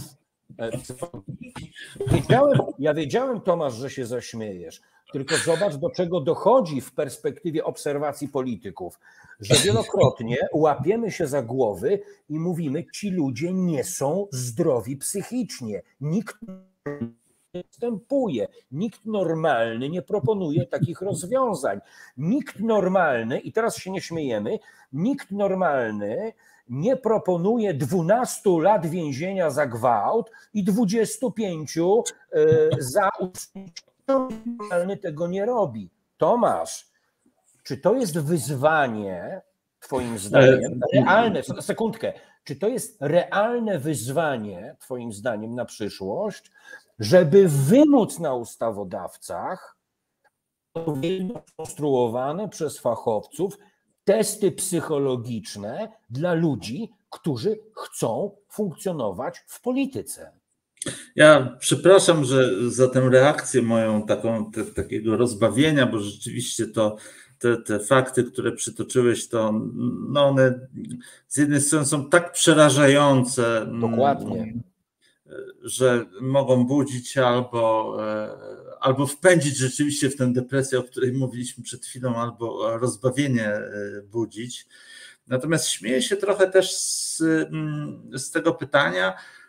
Ja wiedziałem, Tomasz, że się zaśmiejesz, tylko zobacz, do czego dochodzi w perspektywie obserwacji polityków, że wielokrotnie łapiemy się za głowy i mówimy, ci ludzie nie są zdrowi psychicznie. Nikt nie występuje, nikt normalny nie proponuje takich rozwiązań. Nikt normalny, i teraz się nie śmiejemy, nikt normalny nie proponuje 12 lat więzienia za gwałt i 25 za normalny tego nie robi. Tomasz, czy to jest wyzwanie, twoim zdaniem, realne, sekundkę, czy to jest realne wyzwanie, twoim zdaniem, na przyszłość, żeby wymóc na ustawodawcach konstruowane przez fachowców testy psychologiczne dla ludzi, którzy chcą funkcjonować w polityce? Ja przepraszam, że za tę reakcję moją takiego rozbawienia, bo rzeczywiście te fakty, które przytoczyłeś, to one z jednej strony są tak przerażające, Dokładnie, że mogą budzić albo wpędzić rzeczywiście w tę depresję, o której mówiliśmy przed chwilą, albo rozbawienie budzić. Natomiast śmieję się trochę też z tego pytania,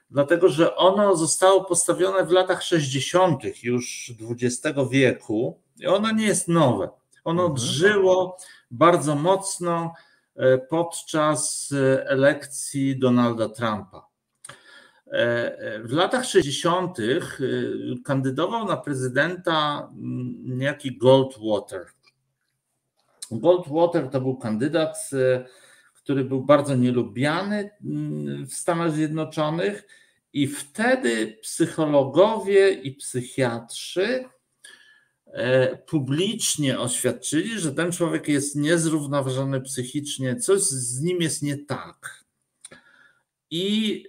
dlatego że ono zostało postawione w latach 60. już XX wieku i ono nie jest nowe. Ono żyło bardzo mocno podczas elekcji Donalda Trumpa. W latach 60. kandydował na prezydenta niejaki Goldwater. Goldwater to był kandydat, który był bardzo nielubiany w Stanach Zjednoczonych i wtedy psychologowie i psychiatrzy publicznie oświadczyli, że ten człowiek jest niezrównoważony psychicznie, coś z nim jest nie tak. I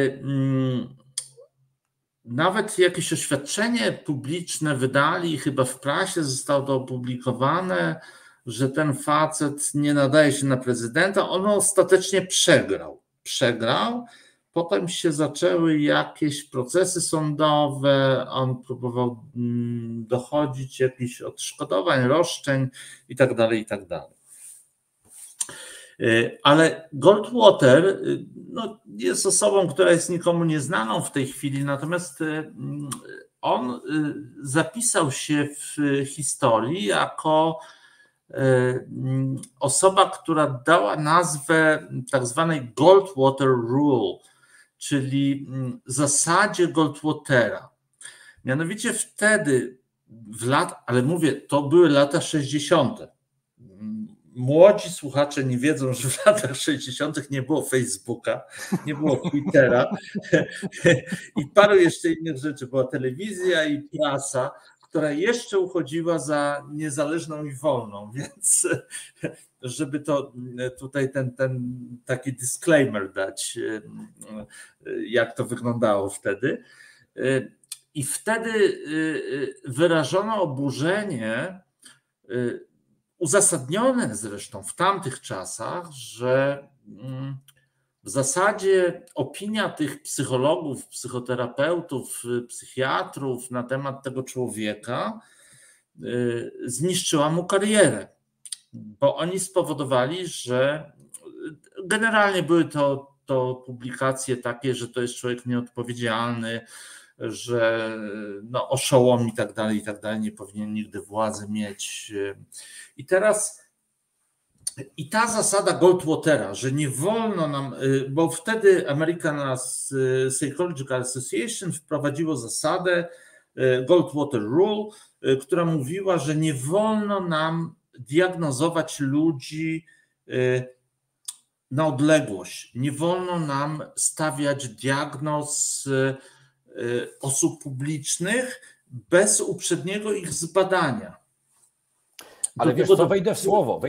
nawet jakieś oświadczenie publiczne wydali, chyba w prasie zostało to opublikowane, że ten facet nie nadaje się na prezydenta. On ostatecznie przegrał. Potem się zaczęły jakieś procesy sądowe, on próbował dochodzić jakichś odszkodowań, roszczeń i tak dalej, i tak dalej. Ale Goldwater jest osobą, która jest nikomu nieznaną w tej chwili, natomiast on zapisał się w historii jako osoba, która dała nazwę tak zwanej Goldwater Rule, czyli zasadzie Goldwatera. Mianowicie wtedy, ale mówię, to były lata 60. Młodzi słuchacze nie wiedzą, że w latach 60. nie było Facebooka, nie było Twittera i paru jeszcze innych rzeczy. Była telewizja i prasa, która jeszcze uchodziła za niezależną i wolną, więc żeby to tutaj ten taki disclaimer dać, jak to wyglądało wtedy. I wtedy wyrażono oburzenie, uzasadnione zresztą w tamtych czasach, że w zasadzie opinia tych psychologów, psychoterapeutów, psychiatrów na temat tego człowieka zniszczyła mu karierę, bo oni spowodowali, że generalnie były to publikacje takie, że to jest człowiek nieodpowiedzialny, że oszołom i tak dalej, nie powinien nigdy władzy mieć. I ta zasada Goldwatera, że nie wolno nam, bo wtedy American Psychological Association wprowadziło zasadę Goldwater Rule, która mówiła, że nie wolno nam diagnozować ludzi na odległość. Nie wolno nam stawiać diagnoz osób publicznych bez uprzedniego ich zbadania. Ale wiesz co, wejdę w słowo.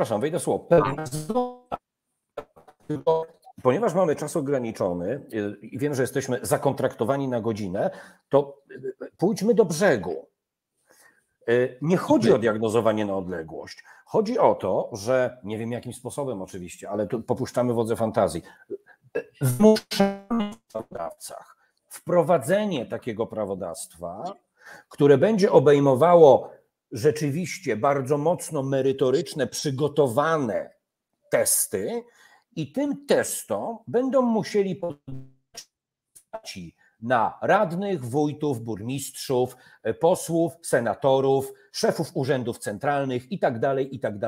Ponieważ mamy czas ograniczony i wiem, że jesteśmy zakontraktowani na godzinę, to pójdźmy do brzegu. Nie chodzi o diagnozowanie na odległość. Chodzi o to, że nie wiem jakim sposobem oczywiście, ale tu popuszczamy wodze fantazji. Zmuszamy w prawodawcach wprowadzenie takiego prawodawstwa, które będzie obejmowało rzeczywiście bardzo mocno merytoryczne, przygotowane testy i tym testom będą musieli poddać na radnych, wójtów, burmistrzów, posłów, senatorów, szefów urzędów centralnych itd.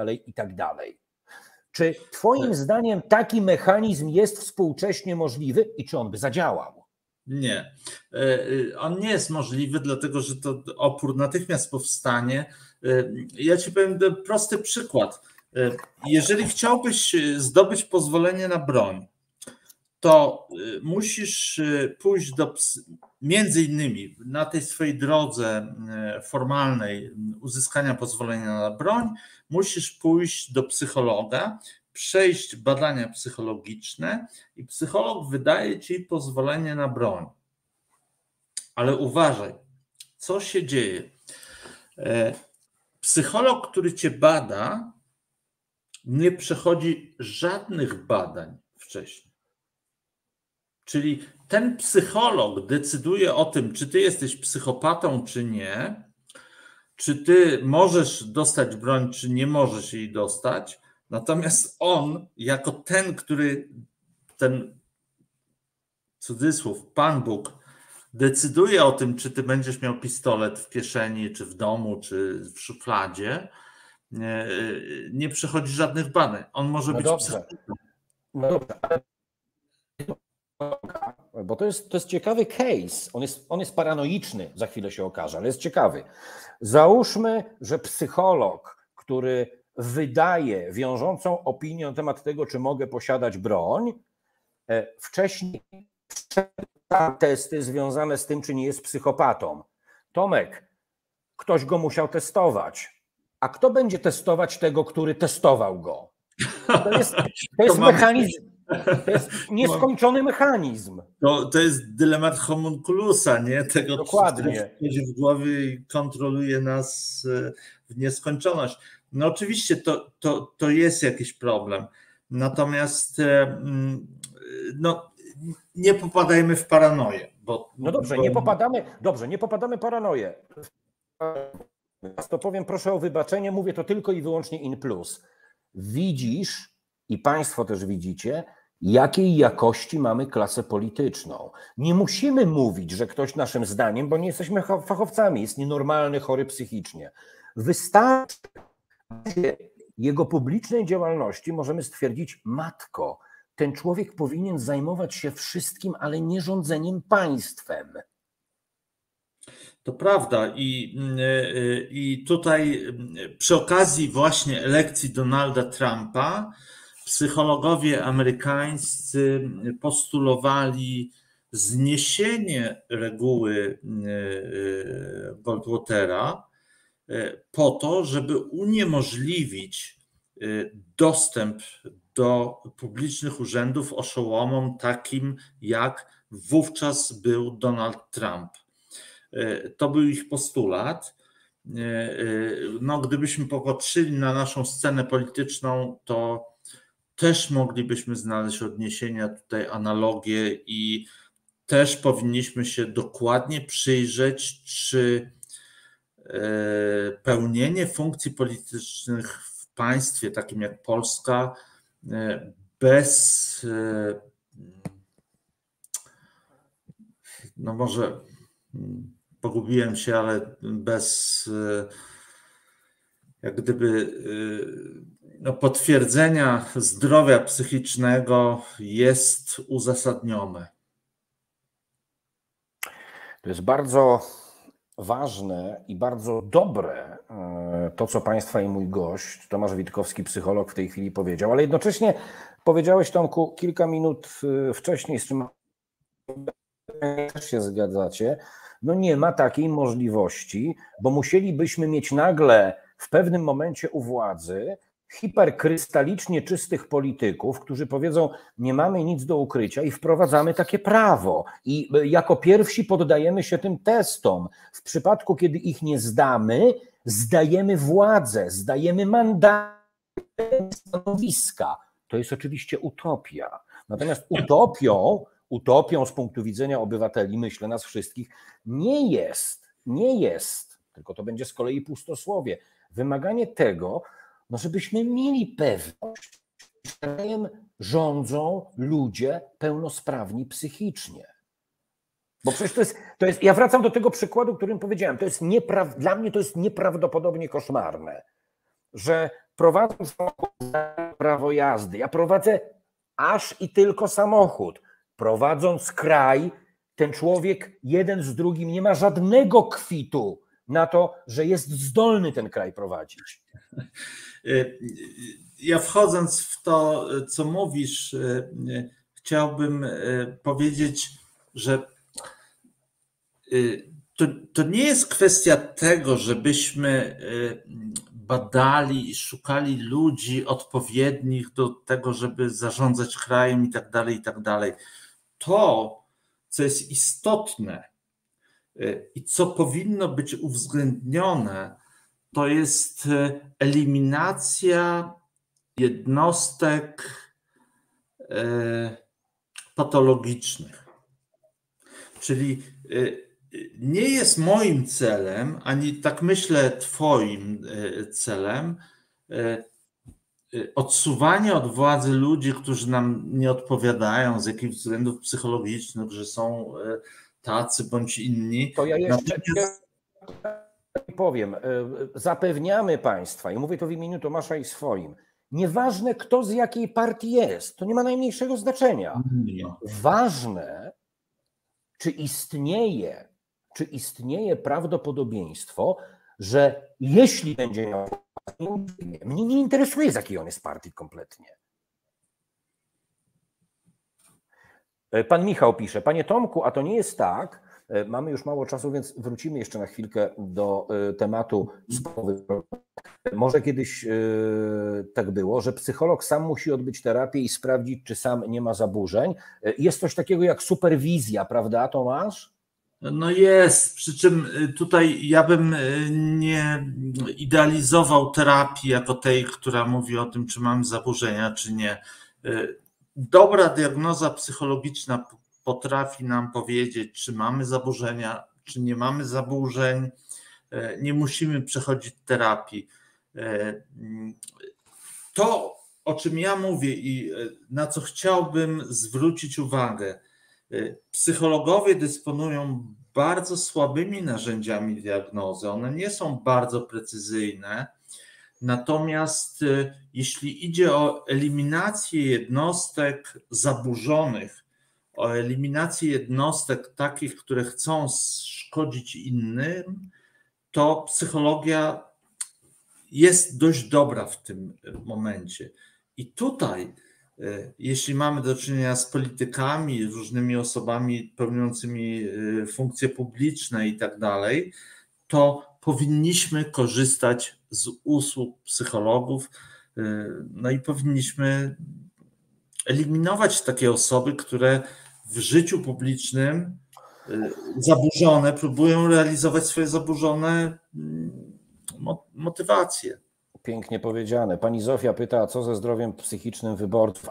Czy twoim zdaniem taki mechanizm jest współcześnie możliwy i czy on by zadziałał? Nie, on nie jest możliwy, dlatego że to opór natychmiast powstanie. Ja ci powiem prosty przykład. Jeżeli chciałbyś zdobyć pozwolenie na broń, to musisz pójść między innymi na tej swojej drodze formalnej uzyskania pozwolenia na broń, musisz pójść do psychologa, przejść badania psychologiczne i psycholog wydaje ci pozwolenie na broń. Ale uważaj, co się dzieje. Psycholog, który cię bada, nie przechodzi żadnych badań wcześniej. Czyli ten psycholog decyduje o tym, czy ty jesteś psychopatą, czy nie, czy ty możesz dostać broń, czy nie możesz jej dostać. Natomiast on, jako ten, który cudzysłów, Pan Bóg decyduje o tym, czy ty będziesz miał pistolet w kieszeni, czy w domu, czy w szufladzie, nie przechodzi żadnych badań. On może być psychiką. No dobrze, ale bo to jest ciekawy case. On jest paranoiczny, za chwilę się okaże, ale jest ciekawy. Załóżmy, że psycholog, który wydaje wiążącą opinię na temat tego, czy mogę posiadać broń, wcześniej testy związane z tym, czy nie jest psychopatą. Tomek, ktoś go musiał testować. A kto będzie testować tego, który testował go? To jest mechanizm, to jest nieskończony mechanizm. To jest dylemat homunculusa, nie? Tego, dokładnie, który wchodzi w głowie i kontroluje nas w nieskończoność. No oczywiście to jest jakiś problem. Natomiast no, nie popadajmy w paranoję. No dobrze, nie popadamy w paranoję. To powiem, proszę o wybaczenie, mówię to tylko i wyłącznie in plus. Widzisz, i państwo też widzicie, jakiej jakości mamy klasę polityczną. Nie musimy mówić, że ktoś naszym zdaniem, bo nie jesteśmy fachowcami, jest nienormalny, chory psychicznie. Wystarczy jego publicznej działalności możemy stwierdzić, matko, ten człowiek powinien zajmować się wszystkim, ale nie rządzeniem państwem. To prawda i tutaj przy okazji właśnie elekcji Donalda Trumpa psychologowie amerykańscy postulowali zniesienie reguły Goldwatera po to, żeby uniemożliwić dostęp do publicznych urzędów oszołomom takim, jak wówczas był Donald Trump. To był ich postulat. No, gdybyśmy popatrzyli na naszą scenę polityczną, to też moglibyśmy znaleźć odniesienia, tutaj analogie i też powinniśmy się dokładnie przyjrzeć, czy pełnienie funkcji politycznych w państwie takim jak Polska bez, no może pogubiłem się, ale bez jak gdyby no, potwierdzenia zdrowia psychicznego jest uzasadnione. To jest bardzo ważne i bardzo dobre to, co państwa i mój gość, Tomasz Witkowski, psycholog, w tej chwili powiedział, ale jednocześnie powiedziałeś, Tomku, kilka minut wcześniej, z czym też się zgadzacie, no nie ma takiej możliwości, bo musielibyśmy mieć nagle w pewnym momencie u władzy hiperkrystalicznie czystych polityków, którzy powiedzą, nie mamy nic do ukrycia i wprowadzamy takie prawo i jako pierwsi poddajemy się tym testom. W przypadku, kiedy ich nie zdamy, zdajemy władzę, zdajemy mandaty, stanowiska. To jest oczywiście utopia. Natomiast utopią z punktu widzenia obywateli, myślę, nas wszystkich, nie jest, tylko to będzie z kolei pustosłowie, wymaganie tego, no żebyśmy mieli pewność, że krajem rządzą ludzie pełnosprawni psychicznie. Bo przecież to jest, ja wracam do tego przykładu, którym powiedziałem, dla mnie to jest nieprawdopodobnie koszmarne, że prowadząc prawo jazdy, ja prowadzę aż i tylko samochód, prowadząc kraj, ten człowiek jeden z drugim nie ma żadnego kwitu na to, że jest zdolny ten kraj prowadzić. Ja wchodząc w to, co mówisz, chciałbym powiedzieć, że to nie jest kwestia tego, żebyśmy badali i szukali ludzi odpowiednich do tego, żeby zarządzać krajem i tak dalej. To, co jest istotne i co powinno być uwzględnione, to jest eliminacja jednostek patologicznych. Czyli nie jest moim celem, ani tak myślę twoim celem, odsuwanie od władzy ludzi, którzy nam nie odpowiadają z jakichś względów psychologicznych, że są tacy bądź inni. To ja jeszcze powiem, zapewniamy Państwa, i mówię to w imieniu Tomasza i swoim, nieważne kto z jakiej partii jest, to nie ma najmniejszego znaczenia. Ważne, czy istnieje prawdopodobieństwo, że jeśli będzie miał, mnie nie interesuje, z jakiej on jest partii kompletnie. Pan Michał pisze, panie Tomku, a to nie jest tak, mamy już mało czasu, więc wrócimy jeszcze na chwilkę do tematu spowych. Może kiedyś tak było, że psycholog sam musi odbyć terapię i sprawdzić, czy sam nie ma zaburzeń. Jest coś takiego jak superwizja, prawda, Tomasz? No jest, przy czym tutaj ja bym nie idealizował terapii jako tej, która mówi o tym, czy mamy zaburzenia, czy nie. Dobra diagnoza psychologiczna potrafi nam powiedzieć, czy mamy zaburzenia, czy nie mamy zaburzeń. Nie musimy przechodzić terapii. To, o czym ja mówię i na co chciałbym zwrócić uwagę, psychologowie dysponują bardzo słabymi narzędziami diagnozy. One nie są bardzo precyzyjne. Natomiast jeśli idzie o eliminację jednostek zaburzonych, o eliminację jednostek takich, które chcą szkodzić innym, to psychologia jest dość dobra w tym momencie. I tutaj, jeśli mamy do czynienia z politykami, różnymi osobami pełniącymi funkcje publiczne i tak dalej, to powinniśmy korzystać z usług psychologów, no i powinniśmy eliminować takie osoby, które w życiu publicznym zaburzone, próbują realizować swoje zaburzone motywacje. Pięknie powiedziane. Pani Zofia pyta, a co ze zdrowiem psychicznym wyborców?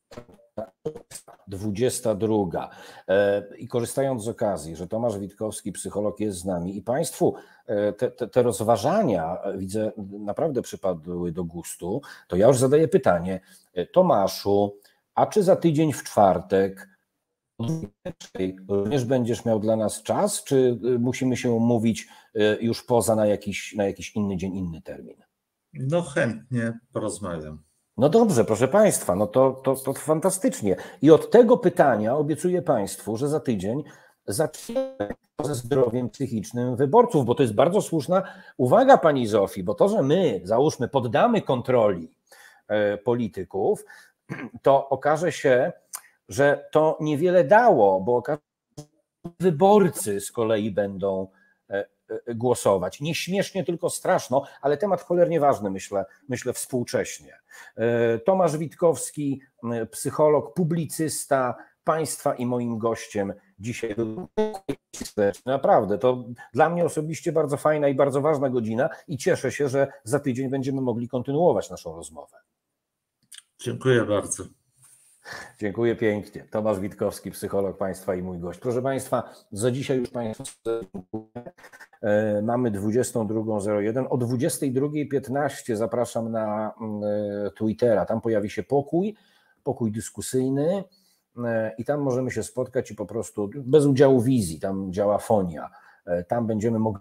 22. I korzystając z okazji, że Tomasz Witkowski, psycholog, jest z nami i Państwu te rozważania, widzę, naprawdę przypadły do gustu, to ja już zadaję pytanie. Tomaszu, a czy za tydzień w czwartek również będziesz miał dla nas czas, czy musimy się umówić już poza na jakiś inny dzień, inny termin? No chętnie porozmawiam. No dobrze, proszę Państwa, no to fantastycznie. I od tego pytania obiecuję Państwu, że za tydzień zaczniemy ze zdrowiem psychicznym wyborców, bo to jest bardzo słuszna uwaga Pani Zofii, bo to, że my, załóżmy, poddamy kontroli polityków, to okaże się, że to niewiele dało, bo okaże się, że wyborcy z kolei będą głosować. Nieśmiesznie, tylko straszno, ale temat cholernie ważny, myślę współcześnie. Tomasz Witkowski, psycholog, publicysta, Państwa i moim gościem dzisiaj. Naprawdę, to dla mnie osobiście bardzo fajna i bardzo ważna godzina i cieszę się, że za tydzień będziemy mogli kontynuować naszą rozmowę. Dziękuję bardzo. Dziękuję pięknie. Tomasz Witkowski, psycholog, Państwa i mój gość. Proszę Państwa, za dzisiaj już Państwu dziękuję. Mamy 22:01. O 22:15 zapraszam na Twittera. Tam pojawi się pokój dyskusyjny i tam możemy się spotkać i po prostu bez udziału wizji, tam działa fonia. Tam będziemy mogli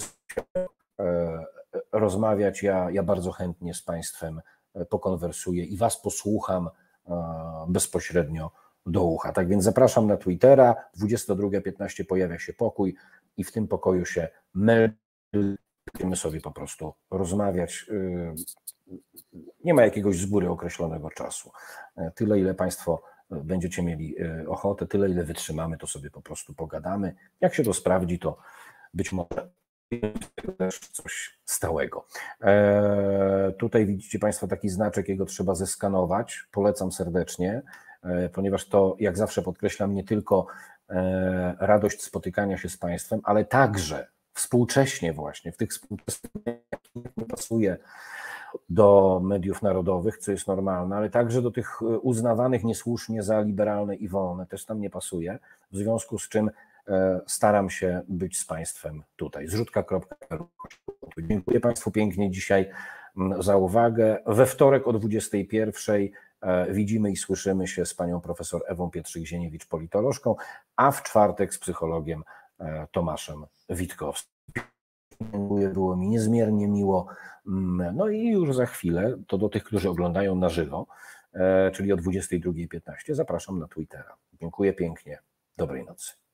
rozmawiać. Ja bardzo chętnie z Państwem pokonwersuję i Was posłucham bezpośrednio do ucha. Tak więc zapraszam na Twittera, 22:15 pojawia się pokój i w tym pokoju się będziemy sobie po prostu rozmawiać. Nie ma jakiegoś z góry określonego czasu. Tyle, ile Państwo będziecie mieli ochotę, tyle, ile wytrzymamy, to sobie po prostu pogadamy. Jak się to sprawdzi, to być może też coś stałego. Tutaj widzicie Państwo taki znaczek, jego trzeba zeskanować. Polecam serdecznie, ponieważ to, jak zawsze podkreślam, nie tylko radość spotykania się z Państwem, ale także współcześnie właśnie, w tych współczesnych nie pasuje do mediów narodowych, co jest normalne, ale także do tych uznawanych niesłusznie za liberalne i wolne, też tam nie pasuje, w związku z czym staram się być z Państwem tutaj. Zrzutka.pl. Dziękuję Państwu pięknie dzisiaj za uwagę. We wtorek o 21:00 widzimy i słyszymy się z panią profesor Ewą Pietrzyk-Zieniewicz, politolożką, a w czwartek z psychologiem Tomaszem Witkowskim. Było mi niezmiernie miło. No i już za chwilę, to do tych, którzy oglądają na żywo, czyli o 22:15, zapraszam na Twittera. Dziękuję pięknie. Dobrej nocy.